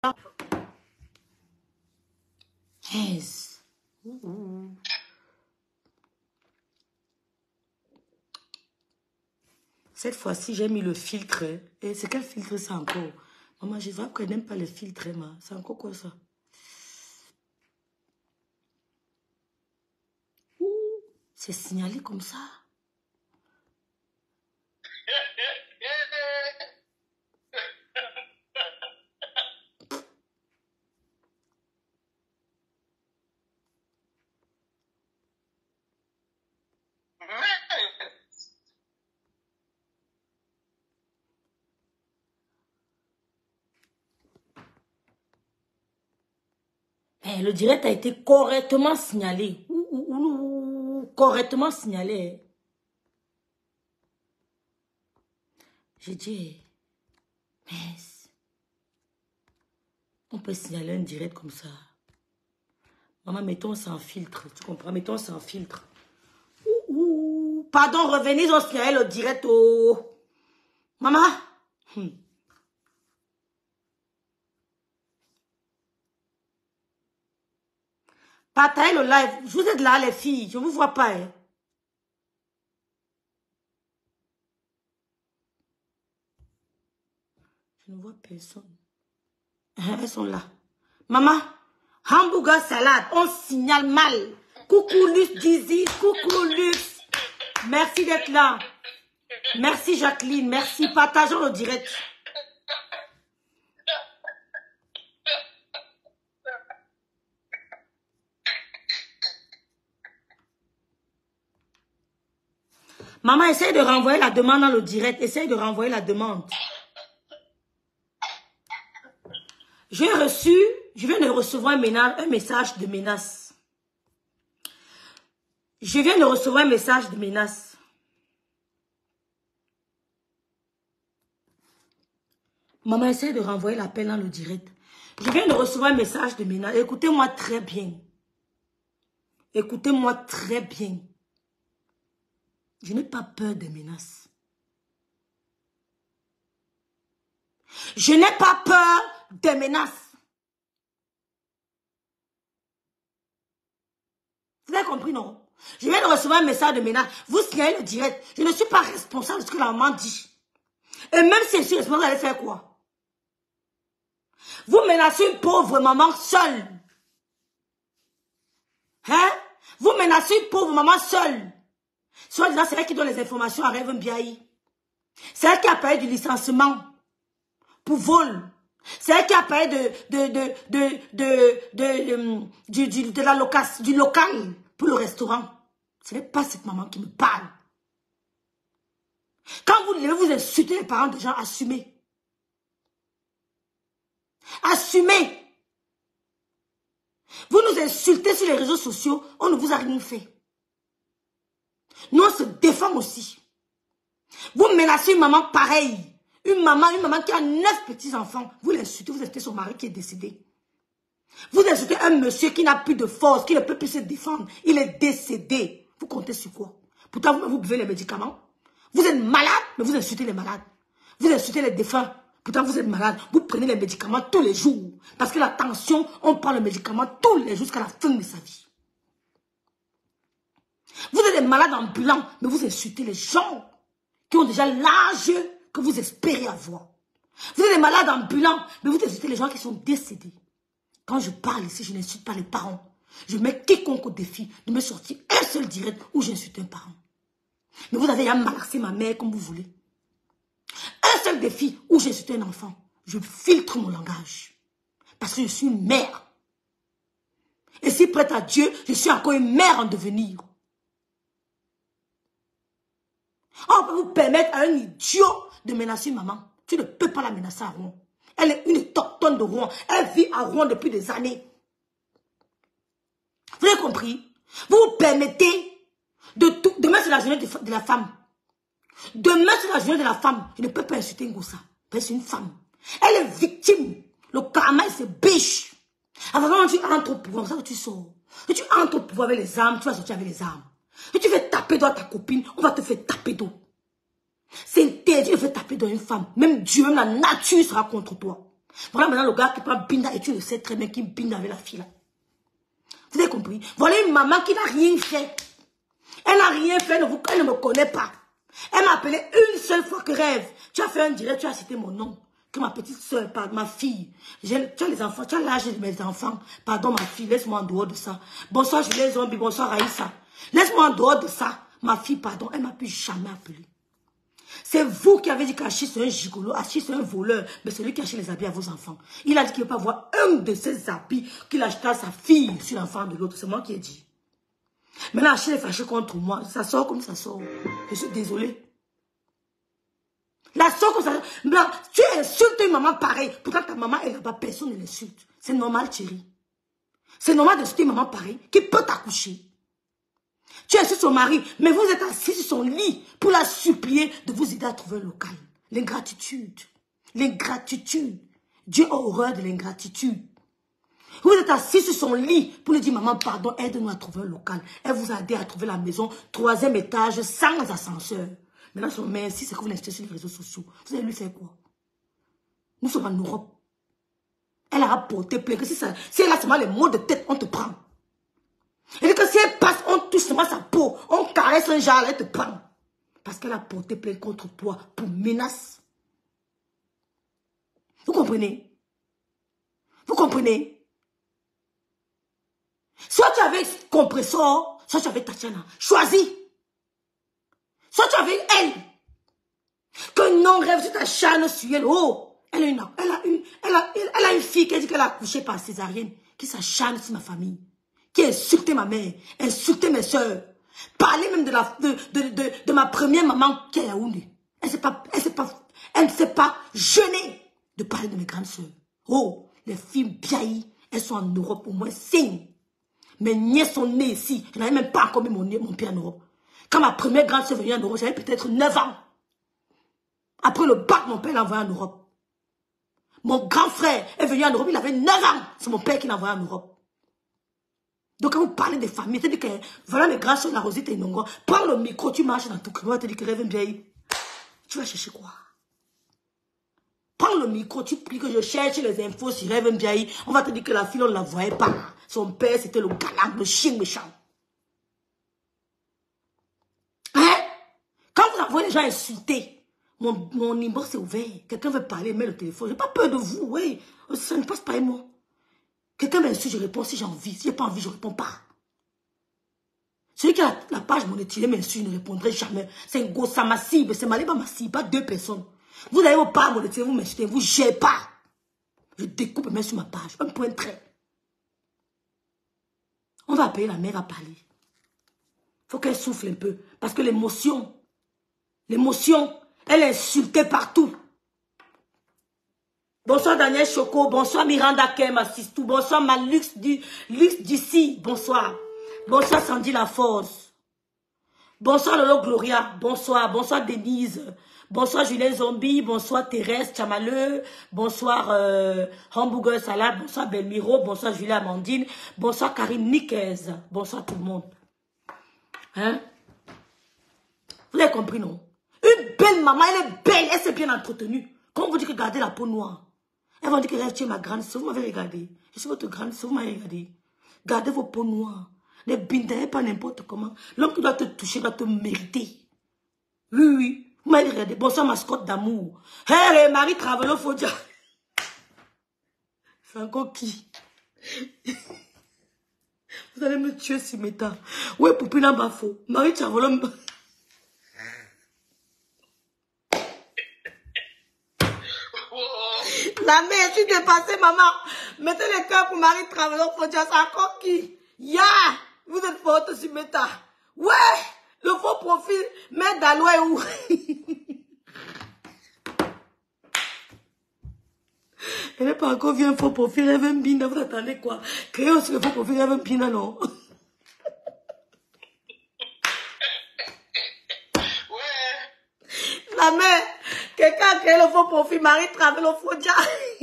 Yes. Cette fois-ci, j'ai mis le filtre. Et c'est quel filtre ça encore? Maman, je vois qu'elle n'aime pas le filtre, c'est encore quoi ça? C'est signalé comme ça. Le direct a été correctement signalé. Correctement signalé. J'ai dit, mais on peut signaler un direct comme ça. Maman, mettons sans filtre. Tu comprends? Mettons sans filtre. Pardon, revenez au signaler le direct au... Maman. Partagez le live. Vous êtes là, les filles. Je ne vous vois pas. Hein. Je ne vois personne. Elles sont là. Maman, hamburger salade, on signale mal. Coucou Luce Dizzy, coucou Luce. Merci d'être là. Merci Jacqueline, merci. Partageons le direct. Maman, essaye de renvoyer la demande dans le direct. Essaye de renvoyer la demande. Je viens de recevoir un message de menace. Je viens de recevoir un message de menace. Maman, essaye de renvoyer l'appel dans le direct. Je viens de recevoir un message de menace. Écoutez-moi très bien. Écoutez-moi très bien. Je n'ai pas peur des menaces. Je n'ai pas peur des menaces. Vous avez compris, non? Je viens de recevoir un message de menace. Vous signalez le direct. Je ne suis pas responsable de ce que la maman dit. Et même si je suis responsable, vous allez faire quoi? Vous menacez une pauvre maman seule. Hein? Vous menacez une pauvre maman seule. Soit disant, c'est elle qui donne les informations à Rêve Mbiaye. C'est elle qui a payé du licenciement pour vol. C'est elle qui a payé du local pour le restaurant. Ce n'est pas cette maman qui me parle. Quand vous devez vous insulter les parents des gens, assumez. Assumez. Vous nous insultez sur les réseaux sociaux, on ne vous a rien fait. Nous, on se défend aussi. Vous menacez une maman pareille. Une maman qui a 9 petits-enfants. Vous l'insultez, vous insultez son mari qui est décédé. Vous insultez un monsieur qui n'a plus de force, qui ne peut plus se défendre. Il est décédé. Vous comptez sur quoi? Pourtant, vous buvez les médicaments. Vous êtes malade, mais vous insultez les malades. Vous insultez les défunts. Pourtant, vous êtes malade. Vous prenez les médicaments tous les jours. Parce que la tension, on prend le médicament tous les jours jusqu'à la fin de sa vie. Vous êtes des malades ambulants, mais vous insultez les gens qui ont déjà l'âge que vous espérez avoir. Vous êtes des malades ambulants, mais vous insultez les gens qui sont décédés. Quand je parle ici, je n'insulte pas les parents. Je mets quiconque au défi de me sortir un seul direct où j'insulte un parent. Mais vous avez déjà malaxé ma mère comme vous voulez. Un seul défi où j'insulte un enfant. Je filtre mon langage. Parce que je suis une mère. Et si prête à Dieu, je suis encore une mère en devenir. On peut vous permettre à un idiot de menacer une maman. Tu ne peux pas la menacer à Rouen. Elle est une autochtone de Rouen. Elle vit à Rouen depuis des années. Vous avez compris? Vous vous permettez de tout. Demain, c'est la journée de la femme. Demain, c'est la journée de la femme. Je ne peux pas insulter Ngossa. C'est une femme. Elle est victime. Le karma, c'est biche. Alors, quand tu entres au pouvoir, c'est ça que tu sors. Si tu entres au pouvoir avec les armes, tu vas sortir avec les armes. Si tu fais taper dans ta copine, on va te faire taper d'eau. C'est interdit de faire taper dans une femme. Même Dieu, même la nature sera contre toi. Voilà maintenant le gars qui prend Binda et tu le sais très bien qui Binda avec la fille là. Vous avez compris? Voilà une maman qui n'a rien fait. Elle n'a rien fait, elle ne me connaît pas. Elle m'a appelé une seule fois que rêve. Tu as fait un direct, tu as cité mon nom. Que ma petite soeur, ma fille. Tu as les enfants, tu as l'âge de mes enfants. Pardon ma fille, laisse-moi en dehors de ça. Bonsoir Julien Zombie, bonsoir Aïssa. Laisse-moi en dehors de ça. Ma fille, pardon, elle m'a plus jamais appelé. C'est vous qui avez dit qu'Achille c'est un gigolo, Achille c'est un voleur, mais c'est lui qui achète les habits à vos enfants. Il a dit qu'il ne veut pas voir un de ses habits qu'il achète à sa fille sur l'enfant de l'autre. C'est moi qui ai dit. Maintenant, Achille est fâché contre moi. Ça sort comme ça sort. Je suis désolée. La sort comme ça. Blanc, tu insultes une maman pareille. Pourtant, ta maman est là-bas, personne ne l'insulte. C'est normal, chérie. C'est normal d'insulter une maman pareille qui peut t'accoucher. Tu insultes son mari, mais vous êtes assis sur son lit pour la supplier de vous aider à trouver un local. L'ingratitude. L'ingratitude. Dieu a horreur de l'ingratitude. Vous êtes assis sur son lit pour lui dire, maman, pardon, aide-nous à trouver un local. Elle vous a aidé à trouver la maison, 3e étage, sans ascenseur. Maintenant, son mère, si c'est que vous l'installez sur les réseaux sociaux, vous allez lui faire quoi? Nous sommes en Europe. Elle a rapporté plainte. Si elle a seulement les mots de tête, on te prend. Et que si elle passe, on touche seulement sa peau, on caresse un genre, elle te prend. Parce qu'elle a porté plainte contre toi pour menace. Vous comprenez? Vous comprenez? Soit tu avais Compressor, soit tu avais Tatiana. Choisis. Soit tu avais elle. Que non rêve sur ta chaîne sur elle. Oh, elle a une fille qui a dit qu'elle a accouché par césarienne, qui s'acharne sur ma famille, qui a insulté ma mère, insulté mes soeurs, parler même de ma première maman qui est à Yaoundé. Elle ne s'est pas gênée de parler de mes grandes soeurs. Oh, les filles biaillies, elles sont en Europe au moins 5. Mes nièces sont nées ici. Je n'avais même pas encore mis mon pied en Europe. Quand ma première grande soeur est venue en Europe, j'avais peut-être 9 ans. Après le bac, mon père l'a envoyé en Europe. Mon grand frère est venu en Europe, il avait 9 ans. C'est mon père qui l'a envoyé en Europe. Donc quand vous parlez des familles, tu dis que voilà mes grands soeurs, la Rosette et Nongo. Prends le micro, tu marches dans tout le monde, tu dis que rêve bien. Tu vas chercher quoi? Prends le micro, tu pries que je cherche les infos sur Rêve Ndiaye. On va te dire que la fille, on ne la voyait pas. Son père, c'était le galant, le chien méchant. Hein? Quand vous envoyez les gens insulter, mon inbox est ouvert. Quelqu'un veut parler, met le téléphone. Je n'ai pas peur de vous, oui. Ça ne passe pas à moi. Quelqu'un m'insulte, je réponds si j'ai envie. Si je n'ai pas envie, je ne réponds pas. Celui qui a la page monétisée m'insulte, je ne répondrai jamais. C'est un gosse, ça massive. C'est Maliba massive, pas 2 personnes. Vous avez vos pages monétisées, vous m'insultez, vous ne gérez pas. Je découpe et mets sur ma page. Un point trait. On va appeler la mère à parler. Il faut qu'elle souffle un peu. Parce que l'émotion, elle est insultée partout. Bonsoir Daniel Choco, bonsoir Miranda Kem Assistou, bonsoir Malux d'ici, bonsoir. Bonsoir Sandy Laforce. Bonsoir Lolo Gloria, bonsoir. Bonsoir Denise. Bonsoir Julien Zombie, bonsoir Thérèse Chamaleux, bonsoir Hamburger Salade, bonsoir Belmiro, bonsoir Julia Amandine, bonsoir Karine Niquez, bonsoir tout le monde. Hein? Vous avez compris, non? Une belle maman, elle est belle, elle s'est bien entretenue. Quand on vous dit que gardez la peau noire, elles vont dire que tu es ma grande soeur, vous m'avez regardé. Je suis votre grande soeur, vous m'avez regardé. Gardez vos peaux noires. Ne bindez pas n'importe comment. L'homme qui doit te toucher doit te mériter. Oui, oui. Vous m'avez regardé. Bonsoir, mascotte d'amour. Hé, Marie Travelo, faut dire. C'est encore qui? Vous allez me tuer, Simeta. Ouais, Poupina Bafo. Marie Travelo. La mère, je suis dépassée, maman. Mettez les cœurs pour Marie Travelo, faut dire. C'est encore qui? Ya! Vous êtes forte, Simeta. Ouais! Le faux profil, mais Dalois où? Elle n'est pas encore vu un faux profil, elle veut un bina, vous attendez quoi? Créez aussi le faux profil, elle veut un bina, non? Ouais. La mère, quelqu'un a créé le faux profil, Marie travaille le faux dia.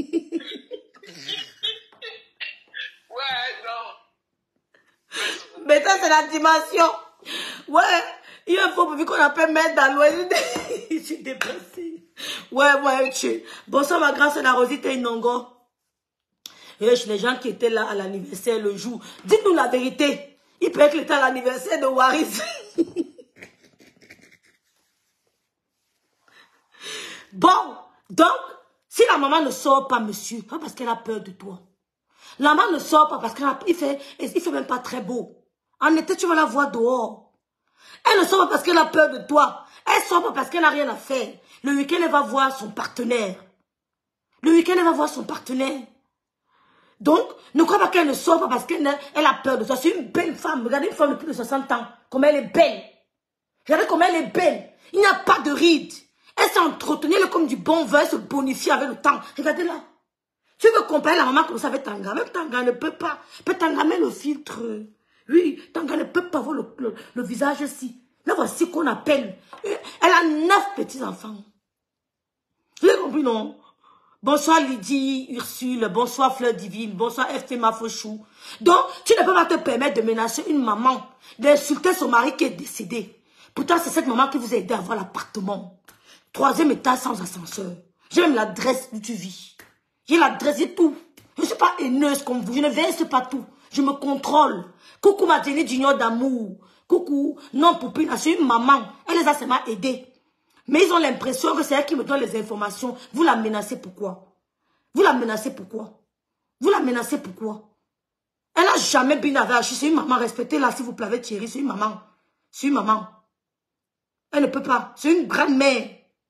Ouais, non. Mais ça, c'est la dimension. Ouais, il y a un faux profil qu'on appelle mettre dans l'ouest. Je suis dépassée. Ouais, tu. Bonsoir, ma grâce, la Rosita Inongo. Les gens qui étaient là à l'anniversaire le jour. Dites-nous la vérité. Il peut être à l'anniversaire de Waris. Bon, donc, si la maman ne sort pas, monsieur, pas parce qu'elle a peur de toi. La maman ne sort pas parce qu'il fait même pas très beau. En été, tu vas la voir dehors. Elle ne sort pas parce qu'elle a peur de toi. Elle sort pas parce qu'elle n'a rien à faire. Le week-end, elle va voir son partenaire. Le week-end, elle va voir son partenaire. Donc, ne crois pas qu'elle ne sort pas parce qu'elle a peur de toi. C'est une belle femme. Regardez une femme de plus de 60 ans. Comme elle est belle. Regardez comme elle est belle. Il n'y a pas de rides. Elle s'est entretenue comme du bon vin, elle se bonifie avec le temps. Regardez-là. Tu veux comparer la maman comme ça avec Tanga. Même Tanga ne peut pas. Peut Tanga met le filtre. Oui, Tanga ne peut pas avoir le visage ici. Là, voici qu'on appelle. Elle a 9 petits-enfants. Vous avez compris, non? Bonsoir Lydie, Ursule, bonsoir Fleur Divine, bonsoir FT Mafochou. Donc, tu ne peux pas te permettre de menacer une maman, d'insulter son mari qui est décédé. Pourtant, c'est cette maman qui vous a aidé à avoir l'appartement. 3e étage sans ascenseur. J'ai même l'adresse où tu vis. J'ai l'adresse et tout. Je ne suis pas haineuse comme vous, je ne verse pas tout. Je me contrôle. Coucou ma Jenny d'union d'amour. Coucou, non Poupine, c'est une maman. Elle les a seulement aidés. Mais ils ont l'impression que c'est elle qui me donne les informations. Vous la menacez pourquoi? Vous la menacez pourquoi? Vous la menacez pourquoi? Elle n'a jamais bien agi. C'est une maman. Respectez-la s'il vous plaît avec Thierry. C'est une maman. C'est une maman. Elle ne peut pas. C'est une grande-mère.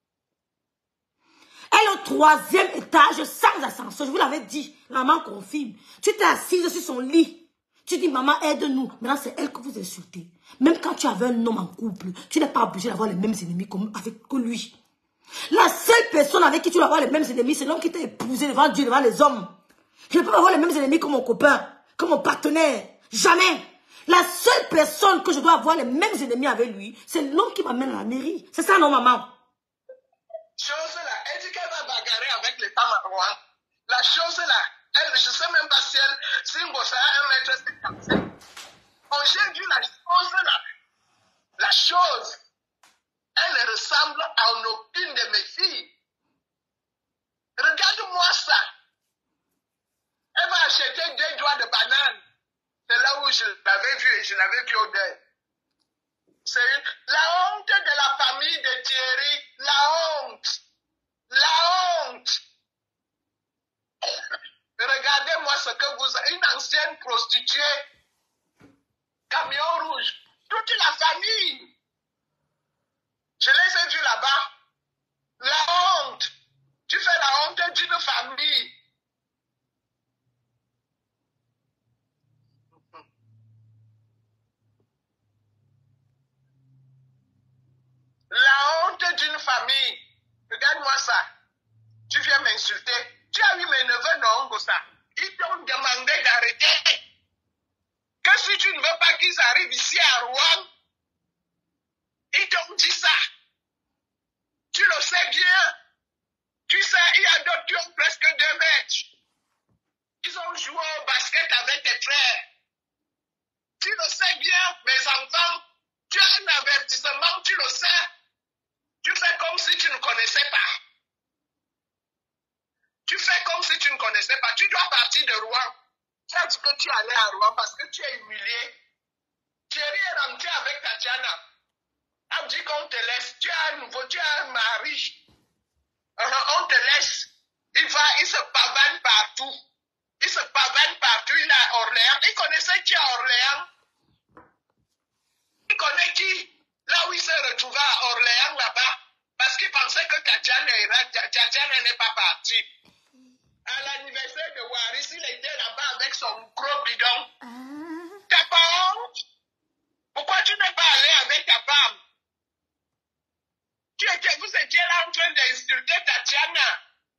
Elle est au 3e étage sans ascenseur. Je vous l'avais dit. La maman confirme. Tu t'es assise sur son lit. Tu dis, maman, aide-nous. Maintenant, c'est elle que vous insultez. Même quand tu avais un homme en couple, tu n'es pas obligé d'avoir les mêmes ennemis que lui. La seule personne avec qui tu vas avoir les mêmes ennemis, c'est l'homme qui t'a épousé devant Dieu, devant les hommes. Je ne peux pas avoir les mêmes ennemis que mon copain, que mon partenaire. Jamais. La seule personne que je dois avoir les mêmes ennemis avec lui, c'est l'homme qui m'amène à la mairie. C'est ça, non, maman? Chose là, elle dit qu'elle va bagarrer avec les femmes à roi. La chose là, elle, je ne sais même pas si elle, si une gosse a 1m55. J'ai vu la chose là. La chose, elle ressemble à aucune de mes filles. Regarde-moi ça. Elle va acheter 2 doigts de banane. C'est là où je l'avais vu et je l'avais vu au deuil. C'est la honte de la famille de Thierry. La honte. La honte. Regardez-moi ce que vous avez. Une ancienne prostituée. Camion rouge. Toute la famille. Je les ai vus là-bas. La honte. Tu fais la honte d'une famille. La honte d'une famille. Regarde-moi ça. Tu viens m'insulter. Tu as vu mes neveux, non, Gossa? Ils t'ont demandé d'arrêter. Que si tu ne veux pas qu'ils arrivent ici à Rouen, ils t'ont dit ça. Tu le sais bien. Tu sais, il y a d'autres qui ont presque 2 mètres. Ils ont joué au basket avec tes frères. Tu le sais bien, mes enfants. Tu as un avertissement, tu le sais. Tu fais comme si tu ne connaissais pas. Tu fais comme si tu ne connaissais pas. Tu dois partir de Rouen. Tu as dit que tu allais à Rouen parce que tu es humilié. Thierry est rentré avec Tatiana. A dit qu'on te laisse. Tu as un mari. On te laisse. Il se pavane partout. Il se pavane partout. Il est à Orléans. Il connaissait qui à Orléans? Il connaît qui? Là où il s'est retrouvé à Orléans, là-bas. Parce qu'il pensait que Tatiana n'est pas partie. À l'anniversaire de Waris, il était là-bas avec son gros bidon. T'as pas honte? Pourquoi tu n'es pas allé avec ta femme? Vous étiez là en train d'insulter Tatiana.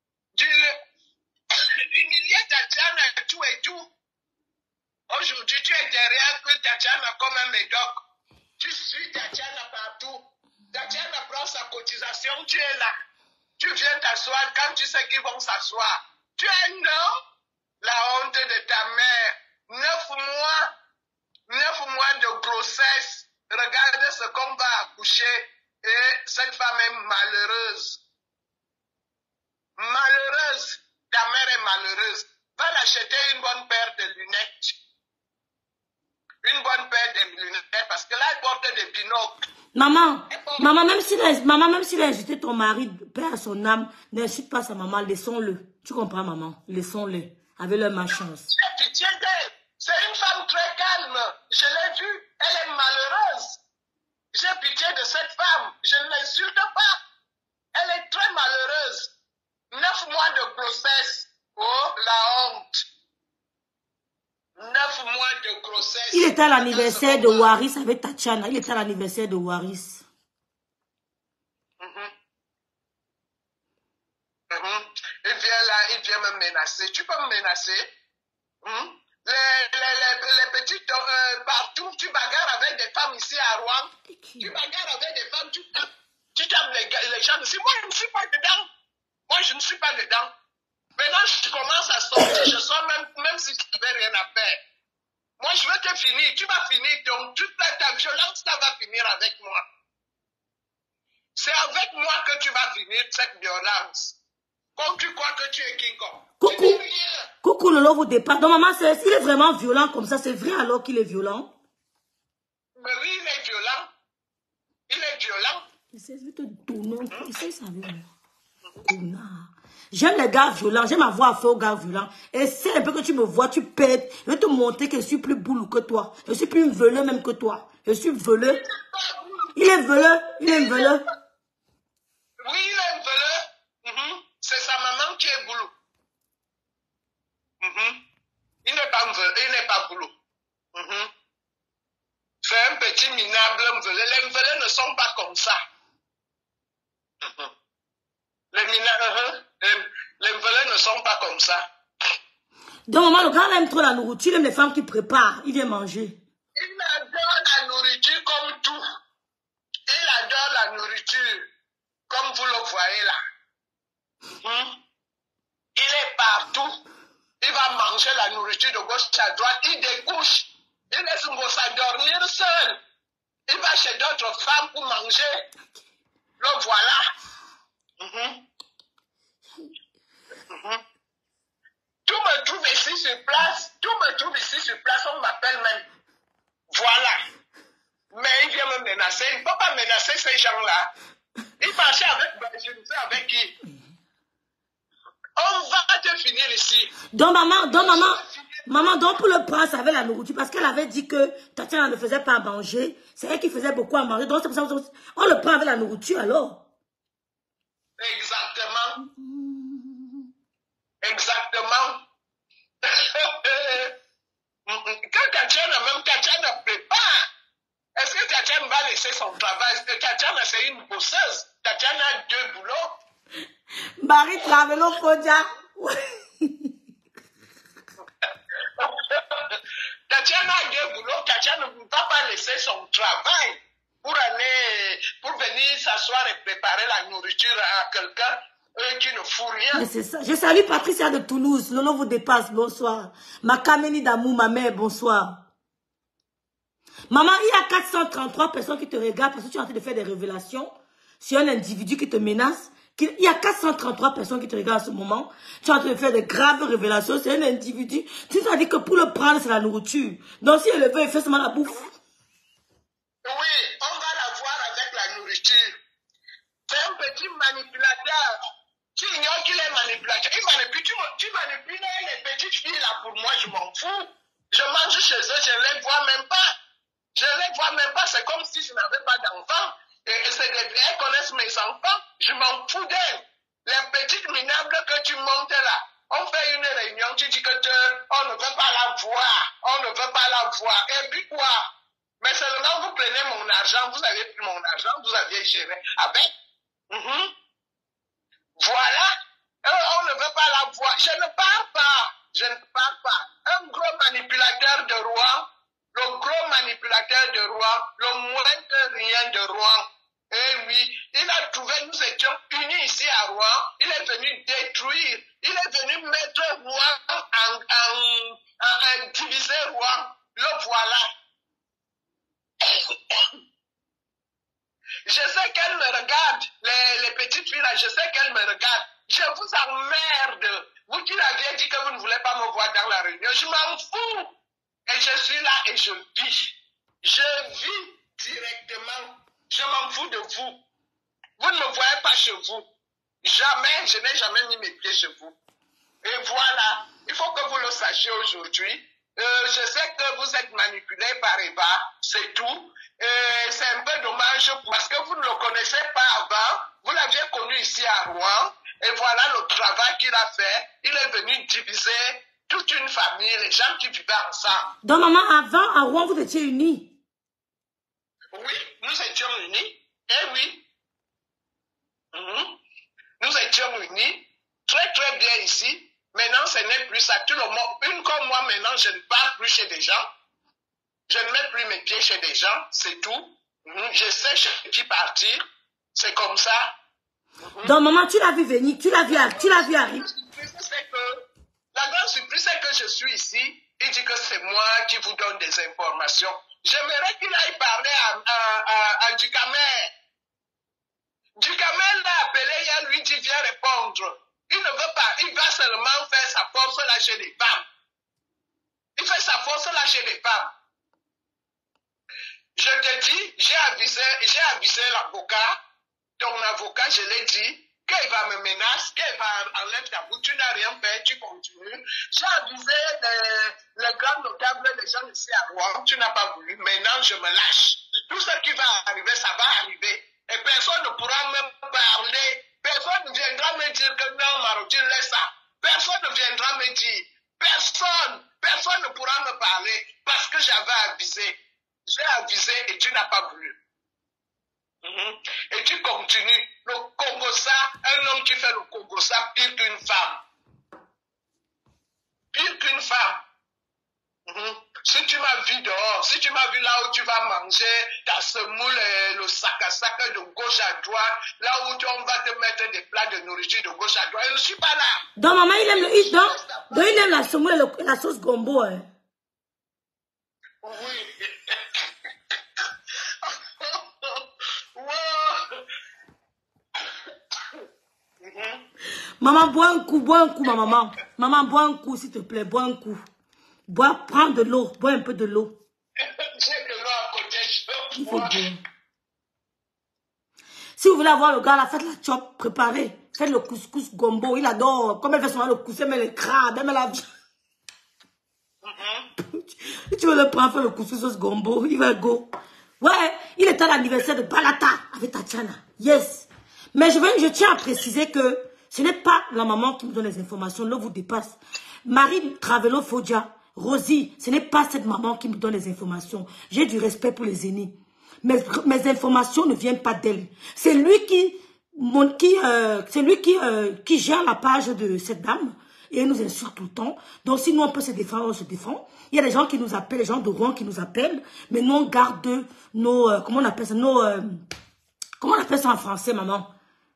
D'humilier Tatiana et tout. Aujourd'hui, tu es derrière que Tatiana comme un médoc. Tu suis Tatiana partout. Tatiana prend sa cotisation, tu es là. Tu viens t'asseoir quand tu sais qu'ils vont s'asseoir. Tu es non? La honte de ta mère. 9 mois de grossesse. Regarde ce qu'on va accoucher. Et cette femme est malheureuse. lunettes. Une bonne paire de lunettes, parce que là, elle porte des binocles. Maman, même s'il a insulté ton mari, père à son âme, n'insulte pas sa maman, laissons-le. Tu comprends, maman? Laissons-le. Avec leur malchance. J'ai pitié d'elle. C'est une femme très calme. Je l'ai vue. Elle est malheureuse. J'ai pitié de cette femme. Je ne l'insulte pas. Elle est très malheureuse. 9 mois de grossesse. Oh, la honte. 9 mois de grossesse. Il était à l'anniversaire de Waris avec Tatiana. Il était à l'anniversaire de Waris. Il vient là, il vient me menacer. Tu peux me menacer? Les petites, partout, tu bagarres avec des femmes ici à Rouen. Tu bagarres avec des femmes, tu tapes les gens ici. Moi, je ne suis pas dedans. Moi, je ne suis pas dedans. Maintenant, je commence à sortir. Je sors même si tu n'avais rien à faire. Moi, je veux te finir. Tu vas finir. Donc, toute ta violence, ça va finir avec moi. C'est avec moi que tu vas finir cette violence. Comme tu crois que tu es King Kong. Coucou, Lolo, vous départ. Donc, maman, s'il est vraiment violent comme ça, c'est vrai alors qu'il est violent? Mais oui, il est violent. Il est violent. Je vais te donner. Essaye ça avec moi. J'aime les gars violents. J'aime avoir affaire aux gars violents. Essaye un peu que tu me vois, tu pètes. Je vais te montrer que je suis plus boulou que toi. Je suis plus une veleuse même que toi. Je suis veleux. Il est veleux. Il est veleux. Oui, il est veleux. C'est sa maman qui est boulot. Il n'est pas veleux, il n'est pas boulot. C'est un petit minable veleux. Les veleux ne sont pas comme ça. Les veleux ne sont pas comme ça. Donc, maman, le gars aime trop la nourriture. Il aime les femmes qui préparent. Il vient manger. Il adore la nourriture comme tout. Il adore la nourriture comme vous le voyez là. Il est partout. Il va manger la nourriture de gauche à droite. Il découche. Il laisse Ngossa dormir seul. Il va chez d'autres femmes pour manger. Le voilà. Tout me trouve ici sur place. On m'appelle même. Voilà. Mais il vient me menacer. Il ne peut pas menacer ces gens-là. Il marchait avec, je ne sais avec qui. On va te finir ici. Donc, maman, donc pour le prince avec la nourriture, parce qu'elle avait dit que Tatiana ne faisait pas à manger, c'est elle qui faisait beaucoup à manger. Donc, c'est pour ça on le prend avec la nourriture alors. Exactement. Exactement. Quand Tatiana prépare, est-ce que Tatiana va laisser son travail? Tatiana, c'est une bosseuse. Tatiana a 2 boulots. Marie Travelo Kodja. Tatiana a 2 boulots. Tatiana ne va pas laisser son travail pour venir s'asseoir et préparer la nourriture à quelqu'un qui ne fout rien. Mais c'est ça. Je salue Patricia de Toulouse. Lolo vous dépasse. Bonsoir. Ma Kameni d'amour, ma mère, bonsoir. Maman, il y a 433 personnes qui te regardent parce que tu es en train de faire des révélations sur un individu qui te menace. Il y a 433 personnes qui te regardent en ce moment. Tu es en train de faire de graves révélations. C'est un individu. Tu t'as dit que pour le prendre, c'est la nourriture. Donc si elle le veut, il fait seulement la bouffe. Oui, on va la voir avec la nourriture. C'est un petit manipulateur. Tu ignores qu'il est manipulateur. Tu manipules les petites filles là pour moi, je m'en fous. Je mange chez eux, je ne les vois même pas. C'est comme si je n'avais pas d'enfants. Elles connaissent mes enfants. Je m'en fous d'elles. Les petites minables que tu montes là, on fait une réunion, tu dis que on ne veut pas la voir. Et puis quoi? Mais seulement vous prenez mon argent, vous avez pris mon argent, vous aviez géré avec. Voilà. On ne veut pas la voir. Je ne parle pas. Un gros manipulateur de Rouen, le gros manipulateur de Rouen, le moins que rien de Rouen. Et oui, il a trouvé, nous étions unis ici à Rouen, il est venu détruire, il est venu mettre Rouen en diviser Rouen. Le voilà. Je sais qu'elle me regarde, les petites filles là, je sais qu'elles me regardent. Je vous emmerde. Vous qui l'aviez dit que vous ne voulez pas me voir dans la réunion, je m'en fous. Et je suis là et je vis. Je vis directement. Je m'en fous de vous. Vous ne me voyez pas chez vous. Jamais, je n'ai jamais mis mes pieds chez vous. Et voilà, il faut que vous le sachiez aujourd'hui. Je sais que vous êtes manipulé par Eva, c'est tout. C'est un peu dommage parce que vous ne le connaissez pas avant. Vous l'aviez connu ici à Rouen. Et voilà le travail qu'il a fait. Il est venu diviser toute une famille, les gens qui vivaient ensemble. Donc maman, avant, à Rouen, vous étiez unis? Oui, nous étions unis. Eh oui. Nous étions unis. Très très bien ici. Maintenant, ce n'est plus ça. Tout le monde, une comme moi, maintenant, je ne pars plus chez des gens. Je ne mets plus mes pieds chez des gens, c'est tout. Je sais chez qui partir. C'est comme ça. Donc, maman, tu l'as vu venir, tu l'as vu arriver. La grande surprise, c'est que je suis ici. Il dit que c'est moi qui vous donne des informations. J'aimerais qu'il aille parler à Ducamer. Ducamer l'a appelé, il lui dit, viens répondre. Il ne veut pas, il va seulement faire sa force là chez les femmes. Il fait sa force là chez les femmes. Je te dis, j'ai avisé l'avocat, ton avocat, je l'ai dit, qu'il va me menacer, qu'il va enlever ta bouche, tu n'as rien fait, tu continues. J'ai avisé les grands notables, les gens ici à Rouen, tu n'as pas voulu. Maintenant, je me lâche. Tout ce qui va arriver, ça va arriver. Et personne ne pourra me parler. Personne ne viendra me dire que non, Marotine, laisse ça. Personne ne viendra me dire. Personne ne pourra me parler parce que j'avais avisé. J'ai avisé et tu n'as pas voulu. Et tu continues. Le Congossa, un homme qui fait le Congossa pire qu'une femme. Pire qu'une femme. Si tu m'as vu dehors, si tu m'as vu là où tu vas manger ta semoule et le sac à sac de gauche à droite, là où on va te mettre des plats de nourriture de gauche à droite, je ne suis pas là. Donc maman, il aime la semoule et la sauce gombo. Hein. Oui. Maman, bois un coup, ma maman. Maman, bois un coup, s'il te plaît, bois un coup. Bois, prends de l'eau, bois un peu de l'eau. J'ai de l'eau à côté, je Il faut boire. Si vous voulez avoir le gars là, faites la chop, préparez. Faites le couscous gombo, il adore. Comme elle fait souvent le couscous, elle met les crabes, elle met la... Tu veux le prendre, faire le couscous sauce gombo, il va go. Ouais, il était à l'anniversaire de Balata avec Tatiana. Yes. Mais je tiens à préciser que ce n'est pas la maman qui me donne les informations, ne vous dépasse. Marie Travelo Fodia, Rosie, ce n'est pas cette maman qui me donne les informations. J'ai du respect pour les aînés. Mes informations ne viennent pas d'elle. C'est lui qui gère la page de cette dame. Et elle nous insulte tout le temps. Donc si nous on peut se défendre, on se défend. Il y a des gens qui nous appellent, les gens de Rouen qui nous appellent. Mais nous on garde nos... comment on appelle ça? Comment on appelle ça en français, maman?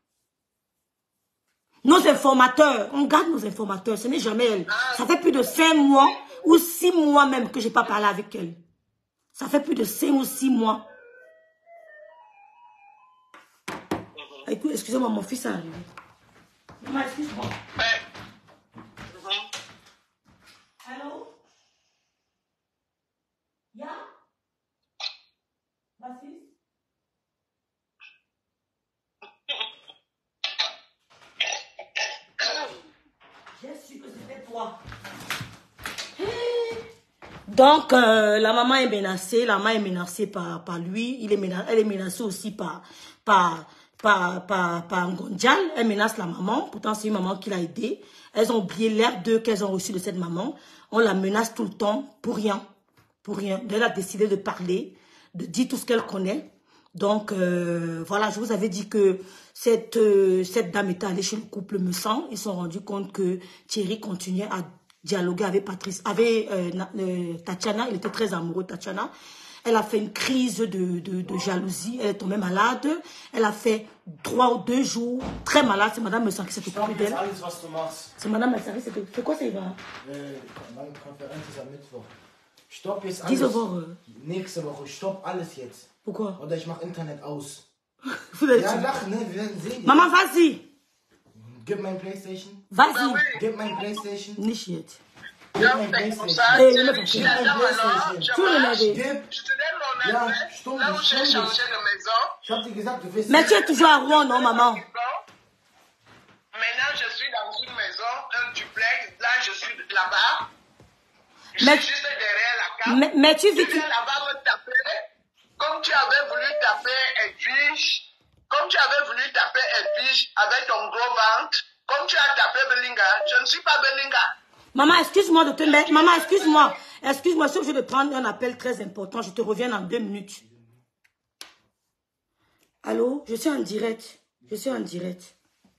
Nos informateurs, on garde nos informateurs, ce n'est jamais elle. Ça fait plus de 5 mois ou 6 mois même que je n'ai pas parlé avec elle. Ça fait plus de 5 ou 6 mois. Écoute, excusez-moi, mon fils est arrivé. Maman, excuse-moi. Allô? Ya? Ma fille? J'ai su que c'était toi. Donc, la maman est menacée. La maman est menacée par lui. Elle est menacée aussi par Ngondian. Elle menace la maman. Pourtant, c'est une maman qui l'a aidée. Elles ont oublié l'air d'eux qu'elles ont reçu de cette maman. On la menace tout le temps pour rien. Pour rien. Elle a décidé de parler, de dire tout ce qu'elle connaît. Donc, voilà, je vous avais dit que cette dame était allée chez le couple Messant. Ils se sont rendus compte que Thierry continuait à dialoguer avec Patrice, avec Tatiana. Il était très amoureux de Tatiana. Elle a fait une crise de jalousie. Elle est tombée malade. Elle a fait 3 ou 2 jours très malade. C'est Madame Messant qui s'est occupée d'elle. C'est Madame Messant qui s'est occupée. C'est quoi ça, Eva? Meine Konferenz ist am Mittwoch. Stopp jetzt alles. Diese Woche. Nächste Woche. Stopp alles jetzt. Pourquoi? Oder ich mache Internet aus. Ja, lach, ne? Wir werden sehen. Maman, vas-y. Gib mein PlayStation. Vas-y. Gib mein PlayStation. Nicht jetzt. Gib mein PlayStation. Hey, Gib le mein papier. PlayStation. Tu veux l'énerver? Gib. Je te donne mon Ja, adresse. stimmt, Là où j'ai stimmt. changé de maison. Ich hab dir gesagt, du willst... Mais tu es toujours à Rouen, non, maman? Maintenant, je suis dans une maison, un duplex. Là, je suis là-bas. Je Mais- suis juste derrière la carte. Mais tu Tu vis... viens là-bas me taper. Comme tu avais voulu taper Edwige. Comme tu avais voulu taper Edwige avec ton gros ventre. Comme tu as tapé Belinga. Je ne suis pas Belinga. Maman, excuse-moi de te mettre... Maman, excuse-moi. Excuse-moi, si je vais prendre un appel très important, je te reviens dans 2 minutes. Allô? Je suis en direct. Je suis en direct.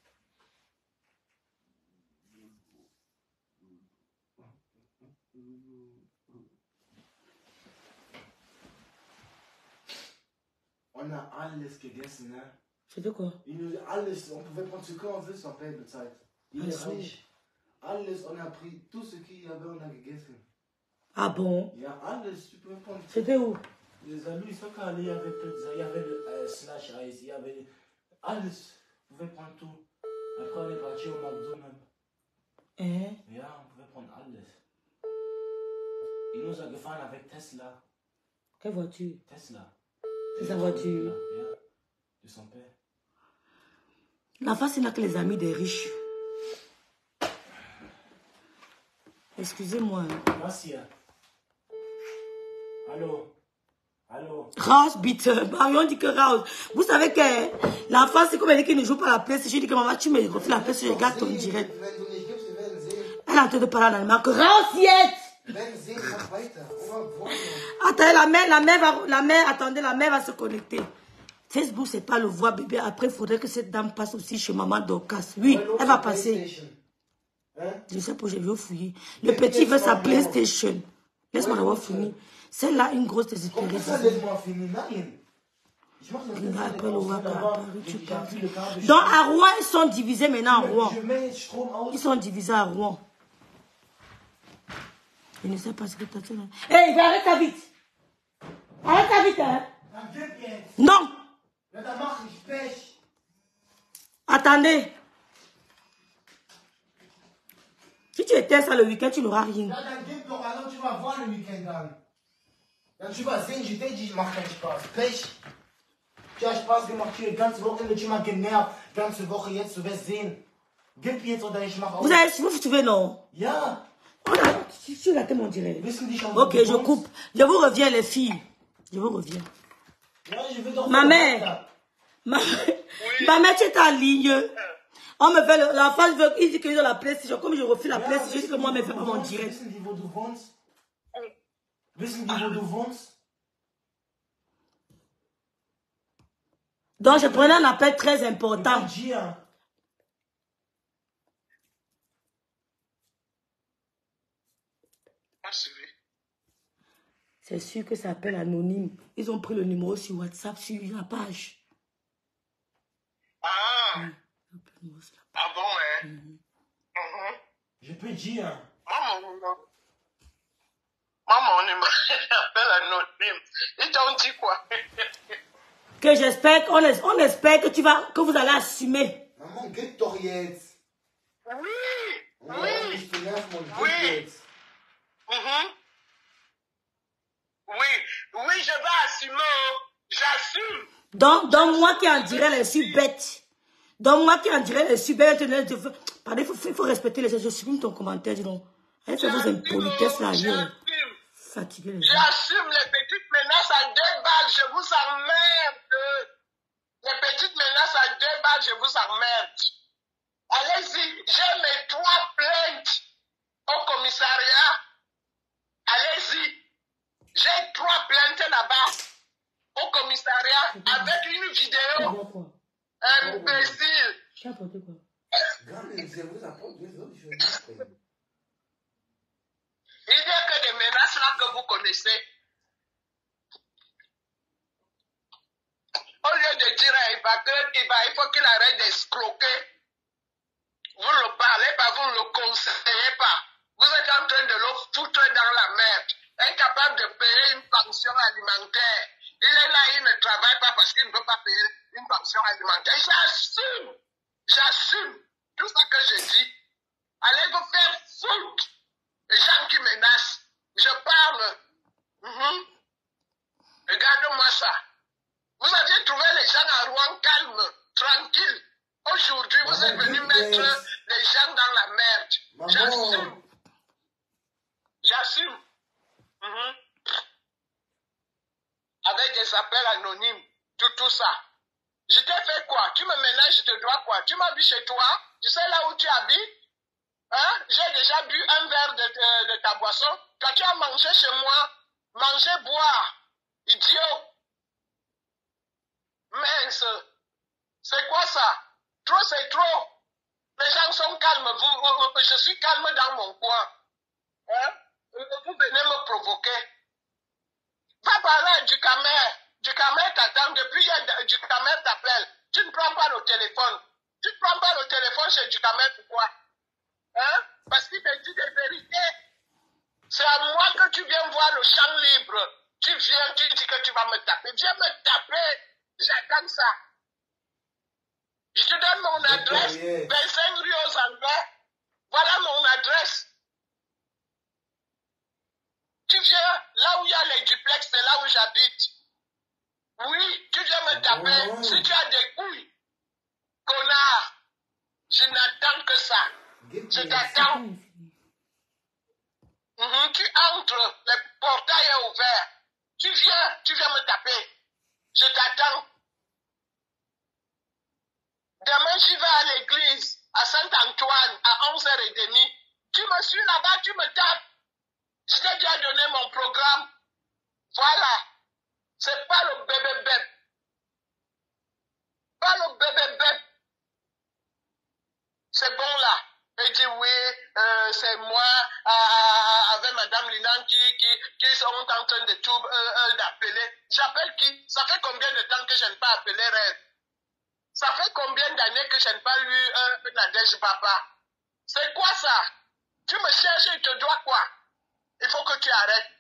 On a alles gegessen, ne? C'était quoi? Alles, on pouvait prendre ce qu'on veut sans payer de Zeit. Il est riche. Alles, on a pris tout ce qu'il y avait, on a gegessen. Ah bon? Ja, alles, tu pouvais prendre. C'était où? Les amis, ils sont allés, il y avait pizza, il y avait le slash ice, il y avait alles. On pouvait prendre tout. Après, on est parti au McDo même. Hein? Ja, on pouvait prendre alles. Il nous a gefahren avec Tesla. Quelle voiture? Tesla. C'est sa voiture. Ja, de son père. La face, il n'a que les amis des riches. Excusez-moi. Merci. Allô? Allô? Rose bitte. Marion dit que Rose. Vous savez que l'enfant, c'est comme elle dit qu'il ne joue pas à la PlayStation. Je dis que maman, tu me refais la PlayStation, je regarde ton direct. Wenn du nicht gibst, wir werden sehen. Elle est en train de parler en allemand. Que Rose jetzt! Wir werden sehen, mach weiter. On va voir. Attendez, la mère, attendez, la mère va se connecter. Facebook, c'est pas le voix bébé. Après, il faudrait que cette dame passe aussi chez maman Dorcas. Oui, elle va passer. Hein? Je sais pas, je vais fouiller. Le petit veut sa PlayStation. Laisse-moi d'avoir fini. Celle-là, une grosse Comment désespérée. ça, laisse-moi finir? Nein. Je marche dans Après le WAC à Paris, tu parles. le câble. Donc, à Rouen, ils sont divisés maintenant à Rouen. Je mets Strom aus. Ils sont divisés à Rouen. Je ne sais pas ce que tu as fait là. Hé, arrête ta vite. Arrête ta vite, hein. Dann gib jetzt. Non. Ja, dann mach ich Pech. Attendez. Si tu étais ça le week-end, tu n'auras rien. Ja, dann gib doch, alors tu vas voir le week-end dann. Dann tu vas sehen, je t'ai dit, ich mach keinen Spaß. Pech. Tu as Spaß gemacht hier, ganze Wochenende, tu m'as genervt. Ganze Woche jetzt, du wirst sehen. Gib jetzt oder ich mach auch. Vous vous trouvez, non? Ja. Tu l'as mon direct. Wissen die schon, Ok, wo du je wohnst? coupe. Je vous reviens, les filles. Je vous reviens. Ja, je veux doch Ma wieder mère. weiter. Ma mère, tu es en ligne. On me fait l'enfant, il dit qu'ils ont la PlayStation. Comme je refais la Ja, PlayStation, je dis que moi, je wissen fais die, pas wo du mon wohnst? direct. Wissen die, wo du wohnst? Wissen die, wo du wohnst? Donc, je prenais un appel très important. Gia. C'est sûr que ça appelle anonyme. Ils ont pris le numéro sur WhatsApp, sur la page. Ah, ah bon, hein? Je peux dire. Maman, on appelle anonyme. Ils t'ont dit quoi? Que j'espère, on espère que vous allez assumer. Maman, gib doch jetzt. Oui, Ja, oui, ich bin erstmal, gib Oui. jetzt. oui, oui, je vais assumer. Oh. J'assume. Donc moi qui en dirais les suis bêtes. Donc moi qui en dirais les suis bêtes. Pardon, il faut respecter les gens. Je supprime ton commentaire, dis donc. Allez faire vos impolitesses là. J'assume. Fatigué les gens. J'assume les petites menaces à 2 balles, je vous emmerde. Les petites menaces à 2 balles, je vous emmerde. Allez-y, j'ai mes 3 plaintes au commissariat. Allez-y. J'ai 3 plaintes là-bas au commissariat avec une vidéo. Imbécile. Tu as apporté quoi? Gar nichts, er muss apporter, wieso? Ich will nicht bringen. Il n'y a que des menaces là que vous connaissez. Au lieu de dire à Eva il faut qu'il arrête d'escroquer. Vous ne le parlez pas, vous ne le conseillez pas. Vous êtes en train de le foutre dans la merde. Incapable de payer une pension alimentaire. Il est là, il ne travaille pas parce qu'il ne veut pas payer une pension alimentaire. J'assume. J'assume. tout ça que je dis. Allez vous faire foutre. Les gens qui menacent. Je parle. Regarde-moi ça. Vous aviez trouvé les gens à Rouen calmes, tranquilles. Aujourd'hui, vous êtes venus mettre les gens dans la merde. J'assume. J'assume. Avec des appels anonymes, tout ça. Je t'ai fait quoi? Tu me menaces, je te dois quoi? Tu m'as vu chez toi? Tu sais là où tu habites? Hein? J'ai déjà bu un verre de ta boisson. Quand tu as mangé chez moi, manger, boire. Idiot. Mince. C'est quoi ça? Trop, c'est trop. Les gens sont calmes. Je suis calme dans mon coin. Hein? Vous venez me provoquer. Va parler à Ducamer. Ducamer t'attend. Depuis hier, Ducamer t'appelle. Tu ne prends pas le téléphone. Tu ne prends pas le téléphone chez Ducamer, pourquoi? Hein? Parce qu'il te dit des vérités. C'est à moi que tu viens voir le champ libre. Tu viens, tu dis que tu vas me taper. Viens me taper. J'attends ça. Je te donne mon adresse. 25 rue aux Anglais. Voilà mon adresse. Tu viens là où il y a les duplex, c'est là où j'habite. Oui, tu viens me taper. Si tu as des couilles, connard, je n'attends que ça. Je t'attends. Tu entres, le portail est ouvert. Tu viens me taper. Je t'attends. Demain, j'y vais à l'église, à Saint-Antoine, à 11h30. Tu me suis là-bas, tu me tapes. Je t'ai déjà donné mon programme. Voilà. C'est pas le bébé bébé. Pas le bébé bébé. C'est bon là. Il dit oui, c'est moi, avec Madame Linan qui sont en train de tout d'appeler. J'appelle qui? Ça fait combien de temps que je n'ai pas appelé Rêve? Ça fait combien d'années que je n'ai pas eu Nadège Papa? C'est quoi ça? Tu me cherches et tu te dois quoi? Il faut que tu arrêtes.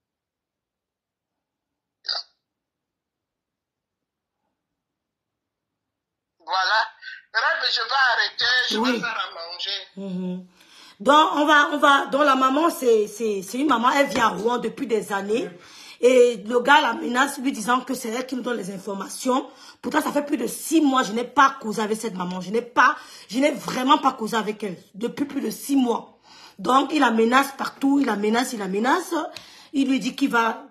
Voilà. Rêve, je vais arrêter, je vais faire à manger. Donc, on va, donc la maman, c'est une maman, elle vient à Rouen depuis des années. Et le gars la menace lui disant que c'est elle qui nous donne les informations. Pourtant, ça fait plus de 6 mois, je n'ai pas causé avec cette maman. Je n'ai vraiment pas causé avec elle. Depuis plus de 6 mois. Donc, il la menace partout, il la menace. Il lui dit qu'il va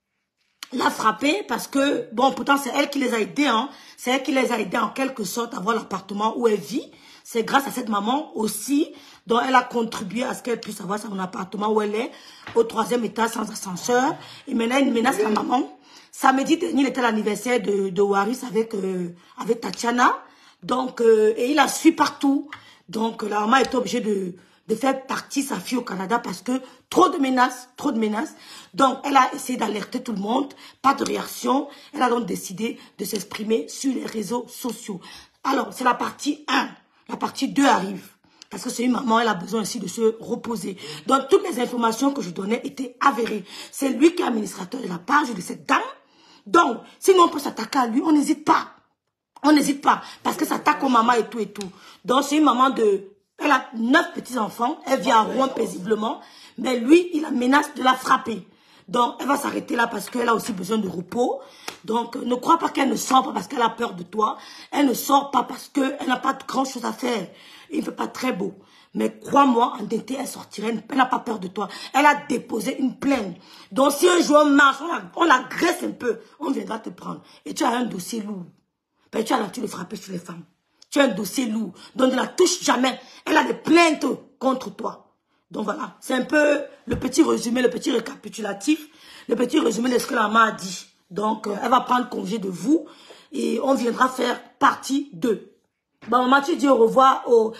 la frapper parce que, bon, pourtant, c'est elle qui les a aidés, hein. C'est elle qui les a aidés en quelque sorte à avoir l'appartement où elle vit. C'est grâce à cette maman aussi, dont elle a contribué à ce qu'elle puisse avoir son appartement où elle est, au 3e étage sans ascenseur. Et maintenant, elle menace la maman. Samedi dernier, il était l'anniversaire de Waris avec Tatiana. Donc, et il la suit partout. Donc, la maman est obligée de faire partir sa fille au Canada parce que trop de menaces. Donc, elle a essayé d'alerter tout le monde, pas de réaction. Elle a donc décidé de s'exprimer sur les réseaux sociaux. Alors, c'est la partie 1. La partie 2 arrive. Parce que c'est une maman, elle a besoin aussi de se reposer. Donc, toutes les informations que je donnais étaient avérées. C'est lui qui est administrateur de la page de cette dame. Donc, sinon on peut s'attaquer à lui, on n'hésite pas. On n'hésite pas. Parce que ça attaque aux mamans et tout et tout. Donc, c'est une maman elle a 9 petits-enfants. Elle vit à Rouen paisiblement. Mais lui, il la menace de la frapper. Donc, elle va s'arrêter là parce qu'elle a aussi besoin de repos. Donc, ne crois pas qu'elle ne sort pas parce qu'elle a peur de toi. Elle ne sort pas parce qu'elle n'a pas grand chose à faire. Il ne fait pas très beau. Mais crois-moi, en été, elle sortirait. Elle n'a pas peur de toi. Elle a déposé une plainte. Donc, si un jour on marche, on la graisse un peu, on viendra te prendre. Et tu as un dossier lourd. Ben, tu as l'habitude de frapper sur les femmes. Tu as un dossier lourd. Donc, ne la touche jamais. Elle a des plaintes contre toi. Donc voilà, c'est un peu le petit résumé, le petit récapitulatif, le petit résumé de ce que la maman a dit. Donc, elle va prendre congé de vous et on viendra faire partie 2. Bon, maman, tu dis au revoir aux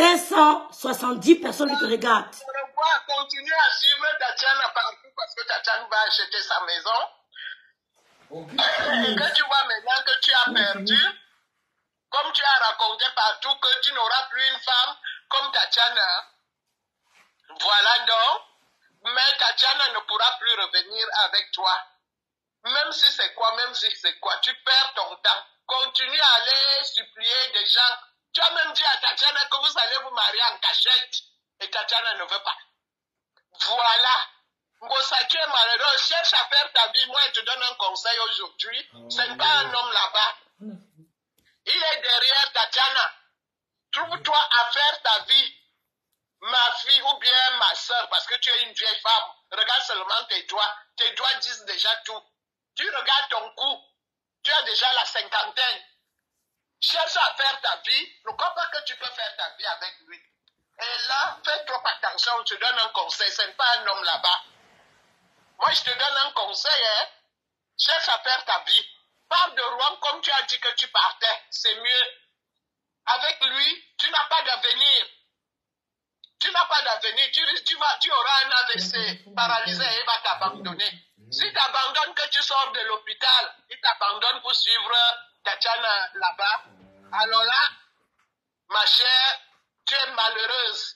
570 personnes qui te regardent. Au revoir, continue à suivre Tatiana partout parce que Tatiana va acheter sa maison. Que tu vois maintenant que tu as perdu, comme tu as raconté partout que tu n'auras plus une femme comme Tatiana. Voilà donc, mais Tatiana ne pourra plus revenir avec toi. Même si c'est quoi, tu perds ton temps. Continue à aller supplier des gens Tu as même dit à Tatiana que vous allez vous marier en cachette. Et Tatiana ne veut pas. Voilà. Ngosa, tu es malheureux. Cherche à faire ta vie. Moi, je te donne un conseil aujourd'hui. Ce n'est pas un homme là-bas. Il est derrière Tatiana. Trouve-toi à faire ta vie. Ma fille ou bien ma soeur, parce que tu es une vieille femme. Regarde seulement tes doigts. Tes doigts disent déjà tout. Tu regardes ton cou. Tu as déjà la cinquantaine. Cherche à faire ta vie. Ne crois pas que tu peux faire ta vie avec lui. Et là, fais trop attention. Je te donne un conseil. Ce n'est pas un homme là-bas. Moi, je te donne un conseil. Hein? Cherche à faire ta vie. Pars de Rouen comme tu as dit que tu partais. C'est mieux. Avec lui, tu n'as pas d'avenir. Tu n'as pas d'avenir. Tu auras un AVC paralysé et il va t'abandonner. Si tu abandonnes que tu sors de l'hôpital, il t'abandonne pour suivre Tatiana là-bas. Alors là, ma chère, tu es malheureuse.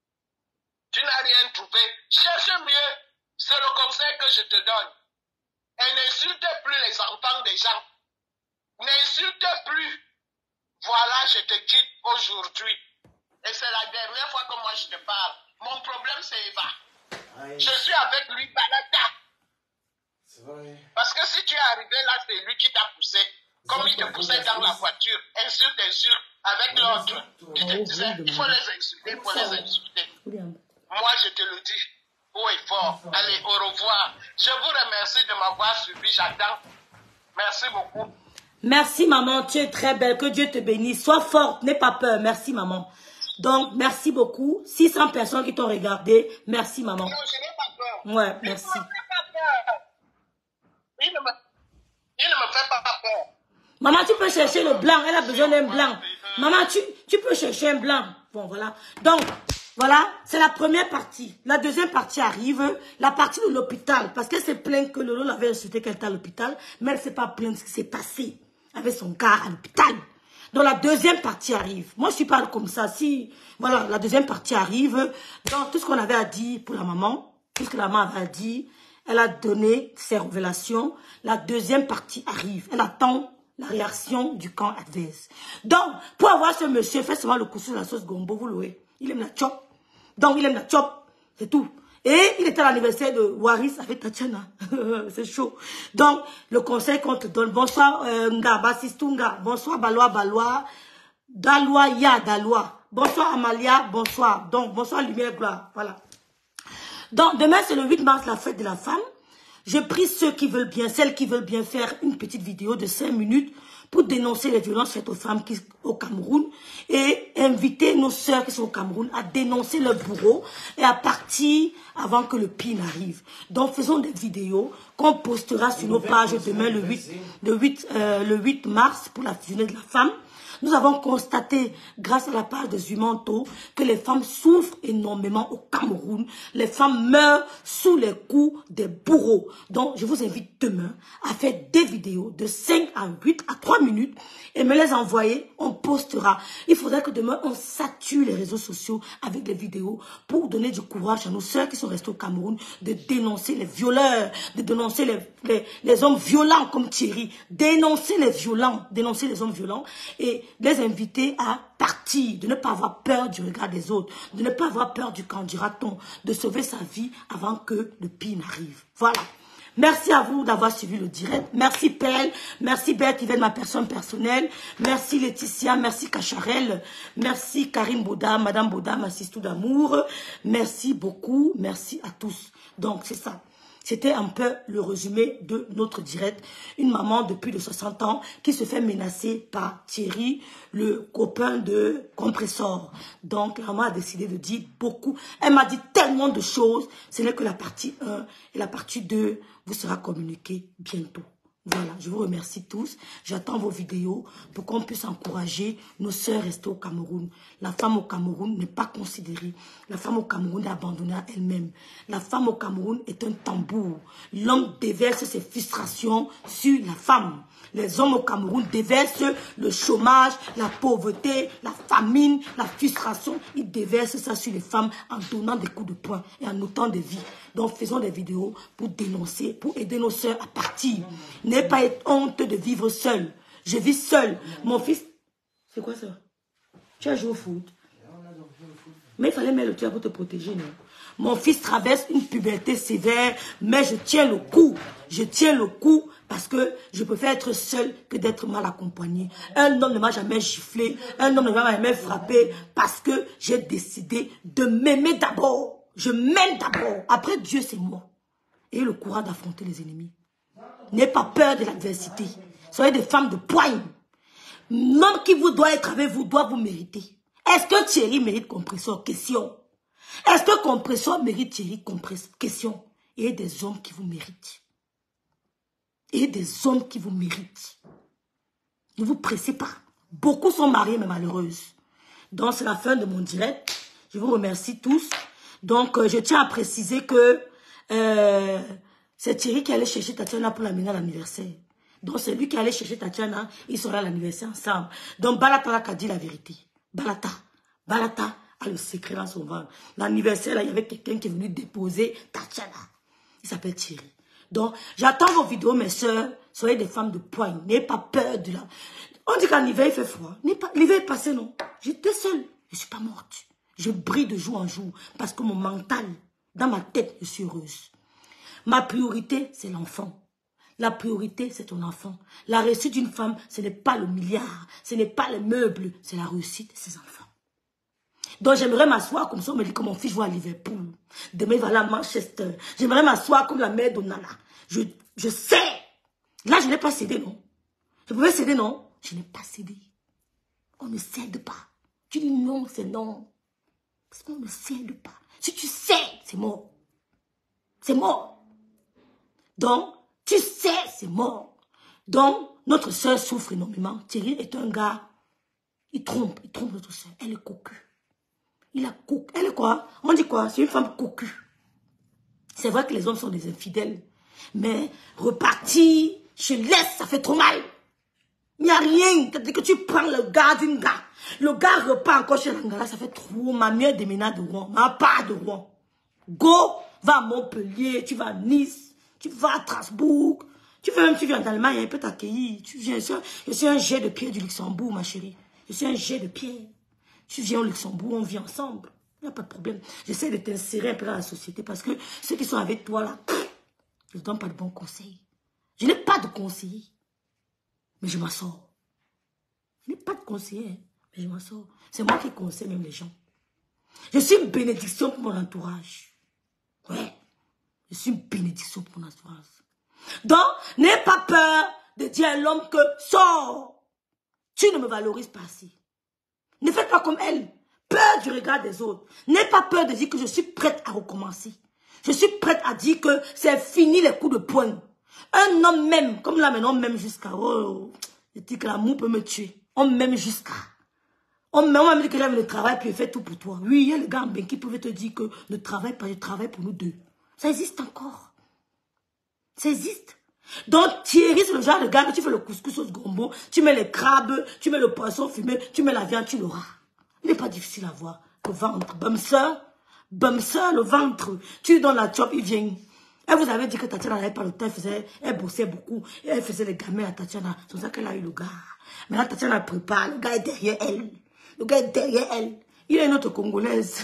Tu n'as rien trouvé. Cherche mieux. C'est le conseil que je te donne. Et n'insulte plus les enfants des gens. N'insulte plus. Voilà, je te quitte aujourd'hui. Et c'est la dernière fois que moi je te parle. Mon problème, c'est Eva. Aïe. Je suis avec lui, Balata. C'est vrai. Parce que si tu es arrivé là, c'est lui qui t'a poussé. Comme il te poussait dans la voiture. Insulte. Avec l'autre. Tu te disais, il faut les insulter, il faut les insulter. Moi, je te le dis. Haut et fort. Allez, au revoir. Je vous remercie de m'avoir suivi. J'attends. Merci beaucoup. Merci, maman. Tu es très belle. Que Dieu te bénisse. Sois forte. N'aie pas peur. Merci, maman. Donc, merci beaucoup. 600 personnes qui t'ont regardé. Merci, maman. Non, je n'ai pas peur. Ouais, merci. Il ne me fait pas peur. Il ne me fait pas peur. Maman, tu peux chercher le blanc. Elle a besoin d'un blanc. Maman, tu peux chercher un blanc. Bon, voilà. Donc, voilà, c'est la première partie. La deuxième partie arrive, la partie de l'hôpital. Parce qu'elle s'est plainte que Lolo l'avait insulté qu'elle était à l'hôpital. Mais elle ne s'est pas plainte de ce qui s'est passé avec son gars à l'hôpital. Donc, la deuxième partie arrive. Moi, je parle comme ça. Si, voilà, la deuxième partie arrive. Donc, tout ce qu'on avait à dire pour la maman, tout ce que la maman avait à dire, elle a donné ses révélations. La deuxième partie arrive. Elle attend la réaction du camp adverse. Donc, pour avoir ce monsieur, fait seulement le couscous de la sauce gombo, vous louez. Il aime la chop. Donc, il aime la chop. C'est tout. Et il était à l'anniversaire de Waris avec Tatiana. C'est chaud. Donc, le conseil qu'on te donne. Bonsoir, Nga, Basistunga. Bonsoir, Balois. Dalois, Ya, Dalois. Bonsoir, Amalia. Bonsoir. Donc, bonsoir, Lumière, Gloire. Voilà. Donc, demain, c'est le 8 mars, la fête de la femme. Je prie ceux qui veulent bien, celles qui veulent bien faire une petite vidéo de 5 minutes pour dénoncer les violences faites aux femmes au Cameroun et inviter nos sœurs qui sont au Cameroun à dénoncer leurs bourreaux et à partir avant que le pire n'arrive. Donc, faisons des vidéos qu'on postera sur nos pages demain le 8 mars pour la journée de la femme. Nous avons constaté, grâce à la page de Zumanto, que les femmes souffrent énormément au Cameroun. Les femmes meurent sous les coups des bourreaux. Donc, je vous invite demain à faire des vidéos de 5 à 8 à 3 minutes et me les envoyer. On postera. Il faudrait que demain, on sature les réseaux sociaux avec des vidéos pour donner du courage à nos sœurs qui sont restées au Cameroun de dénoncer les violeurs, de dénoncer les hommes violents comme Thierry, dénoncer les hommes violents et les inviter à partir, de ne pas avoir peur du regard des autres, de ne pas avoir peur du candidaton, de sauver sa vie avant que le pire n'arrive. Voilà. Merci à vous d'avoir suivi le direct. Merci Pelle, merci Bert qui vient de ma personne personnelle. Merci Laetitia, merci Cacharel, merci Karim Bouda, Madame Bouda, ma sister d'amour. Merci beaucoup, merci à tous. Donc c'est ça. C'était un peu le résumé de notre direct. Une maman de plus de 60 ans qui se fait menacer par Thierry, le copain de Compressor. Donc, la maman a décidé de dire beaucoup. Elle m'a dit tellement de choses. Ce n'est que la partie 1 et la partie 2 vous sera communiquée bientôt. Voilà, je vous remercie tous. J'attends vos vidéos pour qu'on puisse encourager nos sœurs restées au Cameroun. La femme au Cameroun n'est pas considérée. La femme au Cameroun est abandonnée à elle-même. La femme au Cameroun est un tambour. L'homme déverse ses frustrations sur la femme. Les hommes au Cameroun déversent le chômage, la pauvreté, la famine, la frustration. Ils déversent ça sur les femmes en donnant des coups de poing et en ôtant des vies. Donc faisons des vidéos pour dénoncer, pour aider nos sœurs à partir. N'ayez pas honte de vivre seul. Je vis seul. Mon fils... C'est quoi ça? Tu as joué au foot. Mais il fallait mettre le tuyau pour te protéger, non? Mon fils traverse une puberté sévère, mais je tiens le coup. Je tiens le coup parce que je préfère être seule que d'être mal accompagnée. Un homme ne m'a jamais giflé, un homme ne m'a jamais frappé parce que j'ai décidé de m'aimer d'abord. Je m'aime d'abord. Après Dieu, c'est moi. Ayez le courage d'affronter les ennemis. N'ayez pas peur de l'adversité. Soyez des femmes de poigne. L'homme qui vous doit être avec vous doit vous mériter. Est-ce que Thierry mérite compresseur? Question. Est-ce que compresseur mérite Thierry compresseur? Question. Et des hommes qui vous méritent. Et des hommes qui vous méritent. Ne vous pressez pas. Beaucoup sont mariés mais malheureuses. Donc c'est la fin de mon direct. Je vous remercie tous. Donc je tiens à préciser que c'est Thierry qui allait chercher Tatiana pour l'amener à l'anniversaire. Donc c'est lui qui allait chercher Tatiana. Ils seront à l'anniversaire ensemble. Donc Balata a dit la vérité. Balata a le secret dans son ventre. L'anniversaire, là, il y avait quelqu'un qui est venu déposer Tatiana. Il s'appelle Thierry. Donc, j'attends vos vidéos, mes soeurs. Soyez des femmes de poigne. N'ayez pas peur de la... On dit qu'en hiver, il fait froid. L'hiver est passé, non? J'étais seule. Je ne suis pas morte. Je brille de jour en jour. Parce que mon mental, dans ma tête, je suis heureuse. Ma priorité, c'est l'enfant. La priorité, c'est ton enfant. La réussite d'une femme, ce n'est pas le milliard. Ce n'est pas les meubles. C'est la réussite de ses enfants. Donc j'aimerais m'asseoir comme ça, on me dit que mon fils joue à Liverpool. Demain, il va aller à Manchester. J'aimerais m'asseoir comme la mère d'Onana. Je sais. Là, je n'ai pas cédé, non? Je pouvais céder, non? Je n'ai pas cédé. On ne cède pas. Tu dis non, c'est non. Parce qu'on ne cède pas. Si tu sais, c'est mort. C'est mort. Donc, tu sais, c'est mort. Donc, notre soeur souffre énormément. Thierry est un gars, il trompe notre soeur. Elle est cocu. Elle est quoi? On dit quoi? C'est une femme cocu. C'est vrai que les hommes sont des infidèles. Mais repartir, je laisse, ça fait trop mal. Il n'y a rien. Dès que tu prends le gars d'une gars, le gars repart encore chez l'Angala, ça fait trop mal. Mieux déménage de Rouen. Ma part de Rouen. Go, va à Montpellier, tu vas à Nice, tu vas à Strasbourg. Tu viens d'Allemagne, il peut t'accueillir. Je suis un jet de pierre du Luxembourg, ma chérie. Je suis un jet de pierre. Tu viens au Luxembourg, on vit ensemble. Il n'y a pas de problème. J'essaie de t'insérer un peu dans la société parce que ceux qui sont avec toi là, je ne donne pas de bons conseils. Je n'ai pas de conseiller, mais je m'en sors. Je n'ai pas de conseiller, mais je m'en sors. C'est moi qui conseille même les gens. Je suis une bénédiction pour mon entourage. Ouais, je suis une bénédiction pour mon entourage. Donc, n'aie pas peur de dire à l'homme que sors. Tu ne me valorises pas assez. Ne faites pas comme elle. Peur du regard des autres. N'aie pas peur de dire que je suis prête à recommencer. Je suis prête à dire que c'est fini les coups de poing. Un homme même, comme là maintenant, on m'aime jusqu'à... Oh, je dis que l'amour peut me tuer. On m'aime jusqu'à... On m'a dit que j'aime le travail puis il fait tout pour toi. Oui, il y a les gars en bain qui peuvent te dire que ne travaille pas, je travaille pour nous deux. Ça existe encore. Ça existe. Donc Thierry, c'est le genre de gars que tu fais le couscous au gombo, tu mets les crabes, tu mets le poisson fumé, tu melle la viande, tu l'auras. Il n'est pas difficile à voir. Le ventre, bumser, le ventre. Tu lui donnes la chop, il vient. Elle vous avait dit que Tatiana n'avait pas le temps, elle bossait beaucoup, et elle faisait les gamins à Tatiana. C'est pour ça qu'elle a eu le gars. Maintenant Tatiana prépare, le gars est derrière elle. Le gars est derrière elle. Il est une autre Congolaise.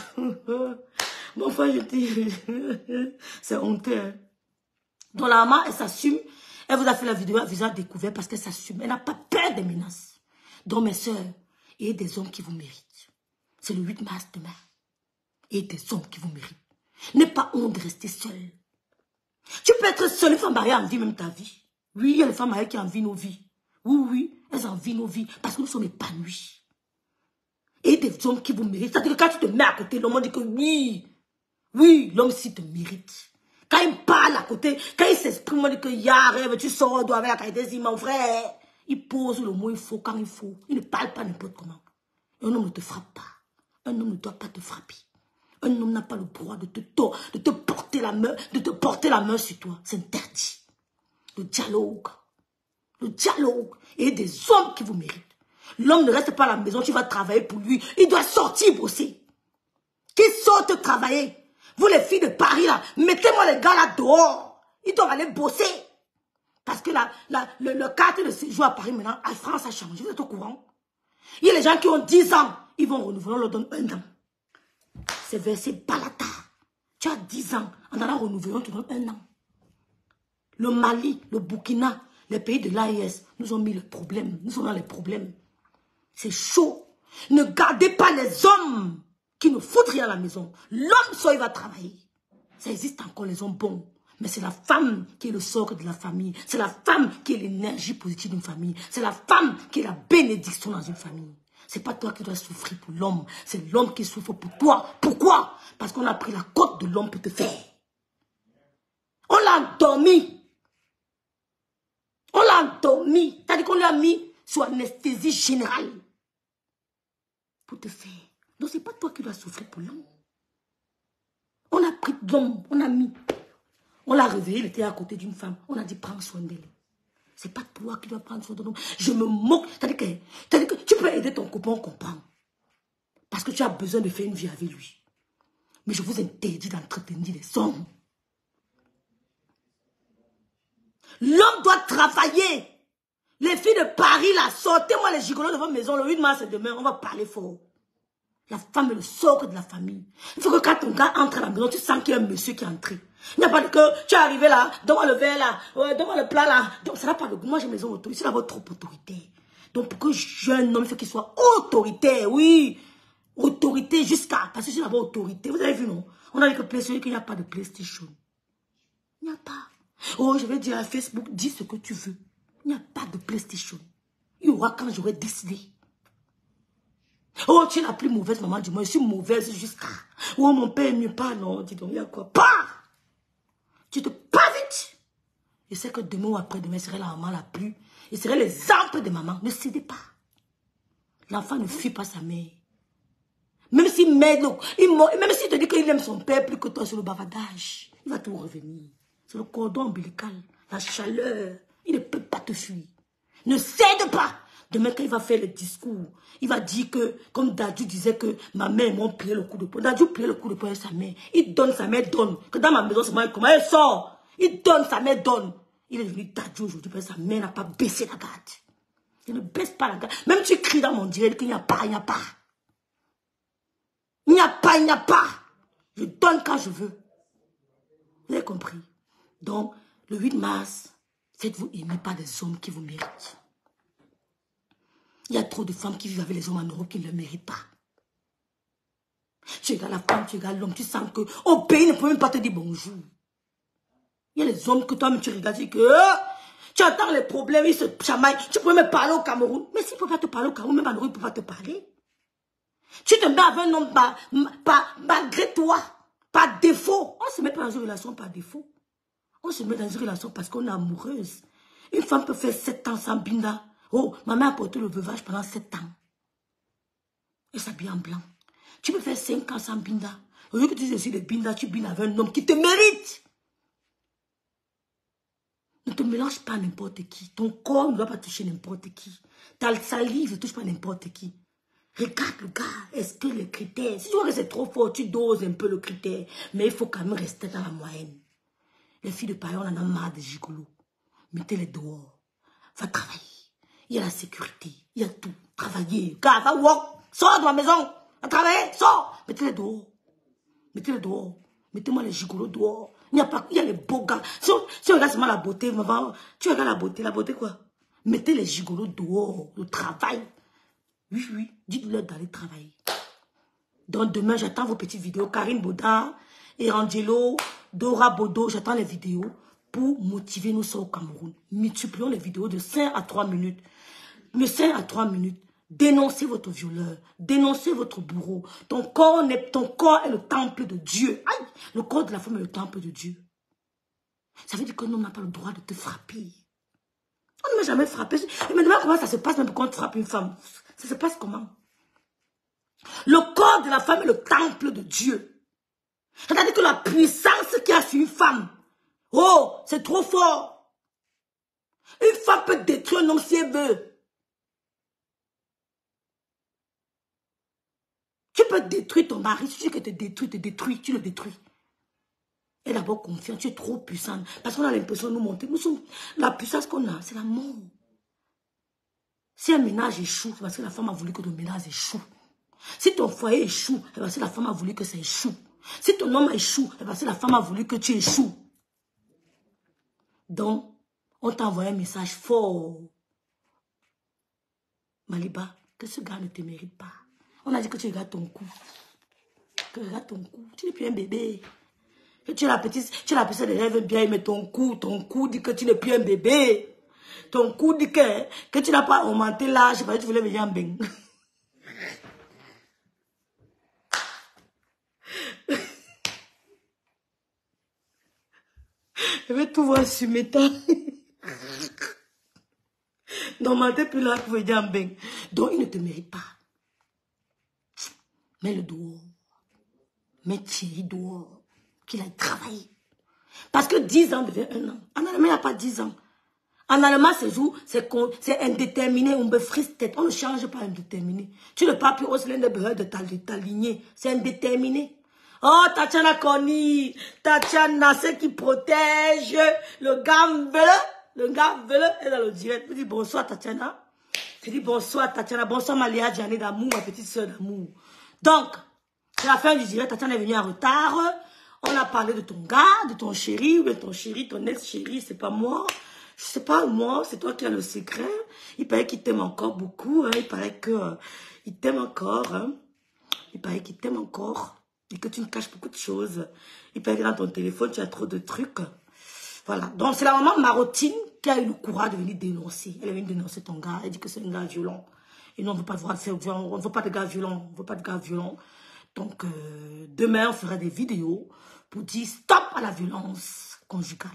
Mon frère, je dis, c'est honteux. Hein? Donc la maman, elle s'assume. Elle vous a fait la vidéo à visage découvert parce qu'elle s'assume. Elle n'a pas peur des menaces. Donc mes soeurs, il y a des hommes qui vous méritent. C'est le 8 mars demain. Il y a des hommes qui vous méritent. N'aie pas honte de rester seule. Tu peux être seule, une femme mariée envie même ta vie. Oui, il y a les femmes mariées qui envient nos vies. Oui, elles envient nos vies parce que nous sommes épanouis. Et des hommes qui vous méritent. C'est-à-dire que quand tu te mets à côté, l'homme dit que oui, l'homme si te mérite. Quand il parle à côté, quand il s'exprime, on dit que y'a rêve, tu sors, dois avec la qualité, mon frère. Il pose le mot il faut quand il faut. Il ne parle pas n'importe comment. Un homme ne te frappe pas. Un homme ne doit pas te frapper. Un homme n'a pas le droit de te porter la main, sur toi. C'est interdit. Le dialogue. Et des hommes qui vous méritent. L'homme ne reste pas à la maison, tu vas travailler pour lui. Il doit sortir bosser. Qu'il sorte travailler. Vous les filles de Paris là, mettez-moi les gars là dehors. Ils doivent aller bosser. Parce que le carte de séjour à Paris maintenant, en France a changé. Vous êtes au courant? Il y a les gens qui ont 10 ans. ils vont renouveler, on leur donne 1 an. C'est versé Balata. Tu as 10 ans, en allant renouveler, on te donne 1 an. Le Mali, le Burkina, les pays de l'AES nous ont mis le problème. Nous sommes dans les problèmes. C'est chaud. Ne gardez pas les hommes qui ne foutent rien à la maison. L'homme, soit il va travailler. Ça existe encore, les hommes bons. Mais c'est la femme qui est le socle de la famille. C'est la femme qui est l'énergie positive d'une famille. C'est la femme qui est la bénédiction dans une famille. C'est pas toi qui dois souffrir pour l'homme. C'est l'homme qui souffre pour toi. Pourquoi? Parce qu'on a pris la côte de l'homme pour te faire. On l'a endormi. On l'a endormi. C'est-à-dire qu'on l'a mis sous anesthésie générale. Pour te faire. Donc c'est pas toi qui dois souffrir pour l'homme. On a pris l'homme. On a mis. On l'a réveillé, il était à côté d'une femme. On a dit, prends soin d'elle. C'est pas toi qui dois prendre soin de l'homme. Je me moque. C'est-à-dire que tu peux aider ton copain, on comprend. Parce que tu as besoin de faire une vie avec lui. Mais je vous interdis d'entretenir les hommes. L'homme doit travailler. Les filles de Paris, là, sortez-moi les gigolos de votre maison. Le 8 mars, c'est demain. On va parler fort. La femme est le socle de la famille. Il faut que quand ton gars entre à la maison, tu sens qu'il y a un monsieur qui est entré. Il n'y a pas de que tu es arrivé là, donne-moi le verre là, donne-moi le plat là. Donc ça n'a pas de goût. Moi j'ai mes autorités. C'est d'abord trop autoritaire. Donc pour que jeune homme, il faut qu'il soit autoritaire, oui. Autorité jusqu'à. Parce que c'est d'abord autorité. Vous avez vu, non? On a dit que PlayStation, qu'il n'y a pas de PlayStation. Il n'y a pas. Oh, je vais dire à Facebook, dis ce que tu veux. Il n'y a pas de PlayStation. Il y aura quand j'aurai décidé. Oh, tu es la plus mauvaise maman du monde. Je suis mauvaise jusqu'à. Oh, mon père est mieux pas. Non, dis donc, il y a quoi? Pas! Tu te pas vite. Je sais que demain ou après-demain, serait la maman la plus. Il serait l'exemple de maman. Ne cédez pas. L'enfant ne fuit pas sa mère. Même s'il m'aide, même s'il te dit qu'il aime son père plus que toi sur le bavardage, il va tout revenir. C'est le cordon ombilical, la chaleur. Il ne peut pas te fuir. Ne cède pas. Demain, quand il va faire le discours, il va dire que, comme Dadju disait que ma mère m'a plié le coup de poing. Dadju plié le coup de poing à sa mère. Il donne, sa mère donne. Que dans ma maison, c'est moi, comment elle sort. Il donne, sa mère donne. Il est devenu Dadju aujourd'hui parce que sa mère n'a pas baissé la garde. Il ne baisse pas la garde. Même tu cries dans mon direct qu'il n'y a pas, il n'y a pas. Il n'y a pas, il n'y a pas. Je donne quand je veux. Vous avez compris? Donc, le 8 mars, faites-vous aimer par des hommes qui vous méritent. Il y a trop de femmes qui vivent avec les hommes en Europe qui ne le méritent pas. Tu regardes la femme, tu regardes l'homme, tu sens que au pays ne peut même pas te dire bonjour. Il y a les hommes que toi-même tu regardes et que tu entends les problèmes, ils se chamaillent. Tu peux même parler au Cameroun. Mais s'il ne peut pas te parler au Cameroun, même en Europe, il ne peut pas te parler. Tu te mets avec un homme malgré toi, par défaut. On ne se met pas dans une relation par défaut. On se met dans une relation parce qu'on est amoureuse. Une femme peut faire 7 ans sans binda. Oh, ma mère a porté le veuvage pendant 7 ans. Elle s'habille en blanc. Tu peux faire 5 ans sans binda. Au lieu que tu dises aussi de binda, tu bindes avec un homme qui te mérite. Ne te mélange pas à n'importe qui. Ton corps ne doit pas toucher n'importe qui. Ta salive ne touche pas n'importe qui. Regarde le gars. Est-ce que les critères... Si tu vois que c'est trop fort, tu doses un peu le critère. Mais il faut quand même rester dans la moyenne. Les filles de Paris, on en a marre des gigolos. Mettez-les dehors. Va travailler. Il y a la sécurité. Il y a tout. Travailler. Car, va walk. Sors de ma maison. Va travailler. Sors. Mettez-les dehors. Mettez-les dehors. Mettez-moi les gigolos dehors. Il y a les beaux gars. Si on regarde seulement la beauté, maman, tu regardes la beauté. La beauté quoi? Mettez les gigolos dehors. Le travail. Oui, oui. Dites-leur d'aller travailler. Donc demain, j'attends vos petites vidéos. Karine Baudin, Erangelo, Dora Bodo. J'attends les vidéos pour motiver nous au Cameroun. Multiplions les vidéos de 5 à 3 minutes. De 5 à 3 minutes. Dénoncez votre violeur. Dénoncez votre bourreau. Ton corps est le temple de Dieu. Aïe, le corps de la femme est le temple de Dieu. Ça veut dire qu'un homme n'a pas le droit de te frapper. On ne m'a jamais frappé. Et maintenant, comment ça se passe même quand on frappe une femme? Ça se passe comment? Le corps de la femme est le temple de Dieu. C'est-à-dire que la puissance qu'il y a sur une femme, oh, c'est trop fort. Une femme peut détruire un homme si elle veut. Tu peux détruire ton mari. Si tu veux que te détruis, tu le détruis. Et d'abord confiant, tu es trop puissante. Parce qu'on a l'impression de nous monter. La puissance qu'on a, c'est la mort. Si un ménage échoue, c'est parce que la femme a voulu que le ménage échoue. Si ton foyer échoue, c'est la femme a voulu que ça échoue. Si ton homme échoue, c'est la femme a voulu que tu échoues. Donc, on t'a envoyé un message fort. Maliba, que ce gars ne te mérite pas. On a dit que tu regardes ton cou. Que regarde ton cou. Tu n'es plus un bébé. Que tu es la petite de rêve bien, mais ton cou dit que tu n'es plus un bébé. Ton cou dit que tu n'as pas augmenté l'âge, parce que tu voulais venir en bain. Je vais tout voir sur mes temps. Non, tu n'es plus là pour venir en bain. Donc, il ne te mérite pas. Mets-le dehors. Mets Thierry dehors. Qu'il aille travailler. Parce que 10 ans devient 1 an. En allemand, il n'y a pas 10 ans. En allemand, c'est indéterminé. On me frise tête. On ne change pas indéterminé. Tu ne parles plus au sein de ta lignée. C'est indéterminé. Oh, Tatiana Koni. Tatiana, c'est qui protège. Le gars est dans le direct. Je dis bonsoir, Tatiana. Je dis bonsoir, Tatiana. Bonsoir, Malia Djane d'amour, ma petite soeur d'amour. Donc, c'est la fin du direct. Tatiana est venue en retard. On a parlé de ton gars, de ton chéri, ou de ton chéri, ton ex-chéri, c'est pas moi. Je sais pas, moi, c'est toi qui as le secret. Il paraît qu'il t'aime encore beaucoup. Hein. Il paraît qu'il t'aime encore. Hein. Il paraît qu'il t'aime encore. Et que tu me caches beaucoup de choses. Il paraît que dans ton téléphone, tu as trop de trucs. Voilà. Donc, c'est la maman Marotine qui a eu le courage de venir dénoncer. Elle est venue dénoncer ton gars. Elle dit que c'est un gars violent. Et nous, on ne veut pas voir faire violent. On ne veut pas de gars violents. On ne veut pas de gars violents. Donc, demain, on fera des vidéos pour dire stop à la violence conjugale.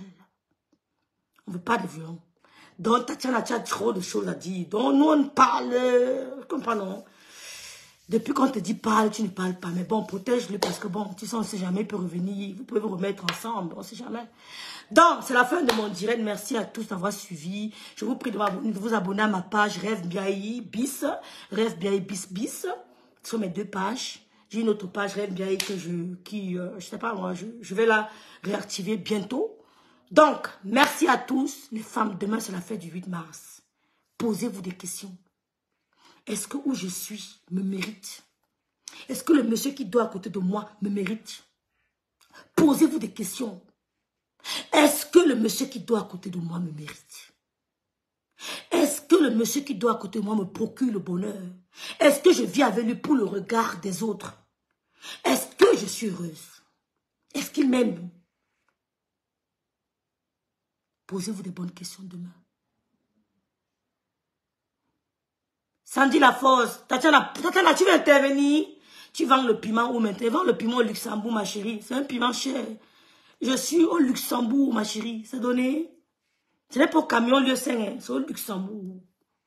On ne veut pas de violence. Donc, Tatiana, tu as trop de choses à dire. Donc, nous, on parle. Comprenons. Depuis qu'on te dit parle, tu ne parles pas. Mais bon, protège-le parce que bon, tu sais, on ne sait jamais, il peut revenir. Vous pouvez vous remettre ensemble, on ne sait jamais. Donc, c'est la fin de mon direct. Merci à tous d'avoir suivi. Je vous prie de vous abonner à ma page Rêve Biaï bis. Rêve Biaï bis. Sur mes 2 pages. J'ai une autre page Rêve Biaï que je sais pas moi, je vais la réactiver bientôt. Donc, merci à tous. Les femmes, demain c'est la fête du 8 mars. Posez-vous des questions. Est-ce que où je suis me mérite? Est-ce que le monsieur qui doit à côté de moi me mérite? Posez-vous des questions. Est-ce que le monsieur qui doit à côté de moi me mérite? Est-ce que le monsieur qui doit à côté de moi me procure le bonheur? Est-ce que je vis avec lui pour le regard des autres? Est-ce que je suis heureuse? Est-ce qu'il m'aime? Posez-vous des bonnes questions demain. Sandy Laforce, Tatiana, tu veux intervenir? Tu vends le piment où maintenant? Vends le piment au Luxembourg, ma chérie. C'est un piment cher. Je suis au Luxembourg, ma chérie. C'est donné. Ce n'est pas au camion lieu 5, c'est au Luxembourg.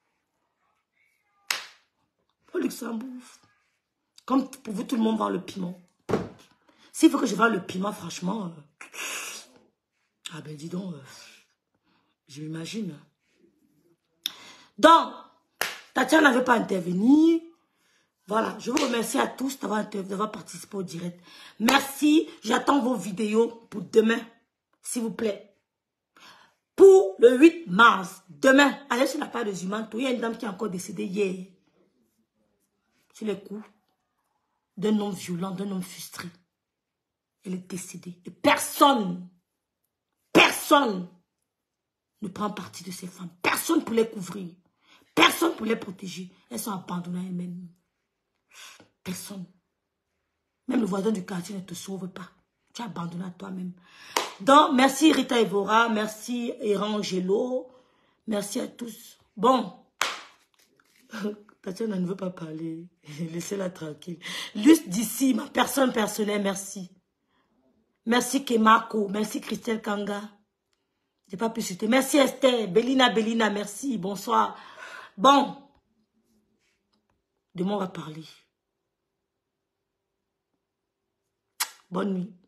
Au Luxembourg. Comme pour vous, tout le monde vend le piment. S'il faut que je vende le piment, franchement... Ah ben dis donc, je m'imagine. Donc, Tatiana ne veut pas intervenir. Voilà, je vous remercie à tous d'avoir participé au direct. Merci, j'attends vos vidéos pour demain, s'il vous plaît. Pour le 8 mars, demain, allez sur la page de Zumanto, il y a une dame qui est encore décédée hier. Sur les coups d'un homme violent, d'un homme frustré. Elle est décédée. Et personne ne prend parti de ces femmes. Personne pour les couvrir. Personne pour les protéger. Elles sont abandonnées à elles-mêmes. Personne. Même le voisin du quartier ne te sauve pas. Tu es abandonné à toi-même. Donc, merci Rita Evora. Merci Erangelo. Merci à tous. Bon. Tatiana ne veut pas parler. Laissez-la tranquille. Juste d'ici, ma personne personnelle, merci. Merci Kemako. Merci Christelle Kanga. J'ai pas pu citer. Merci Esther. Bélina, merci. Bonsoir. Bon. Demain, on va parler. Bonne nuit.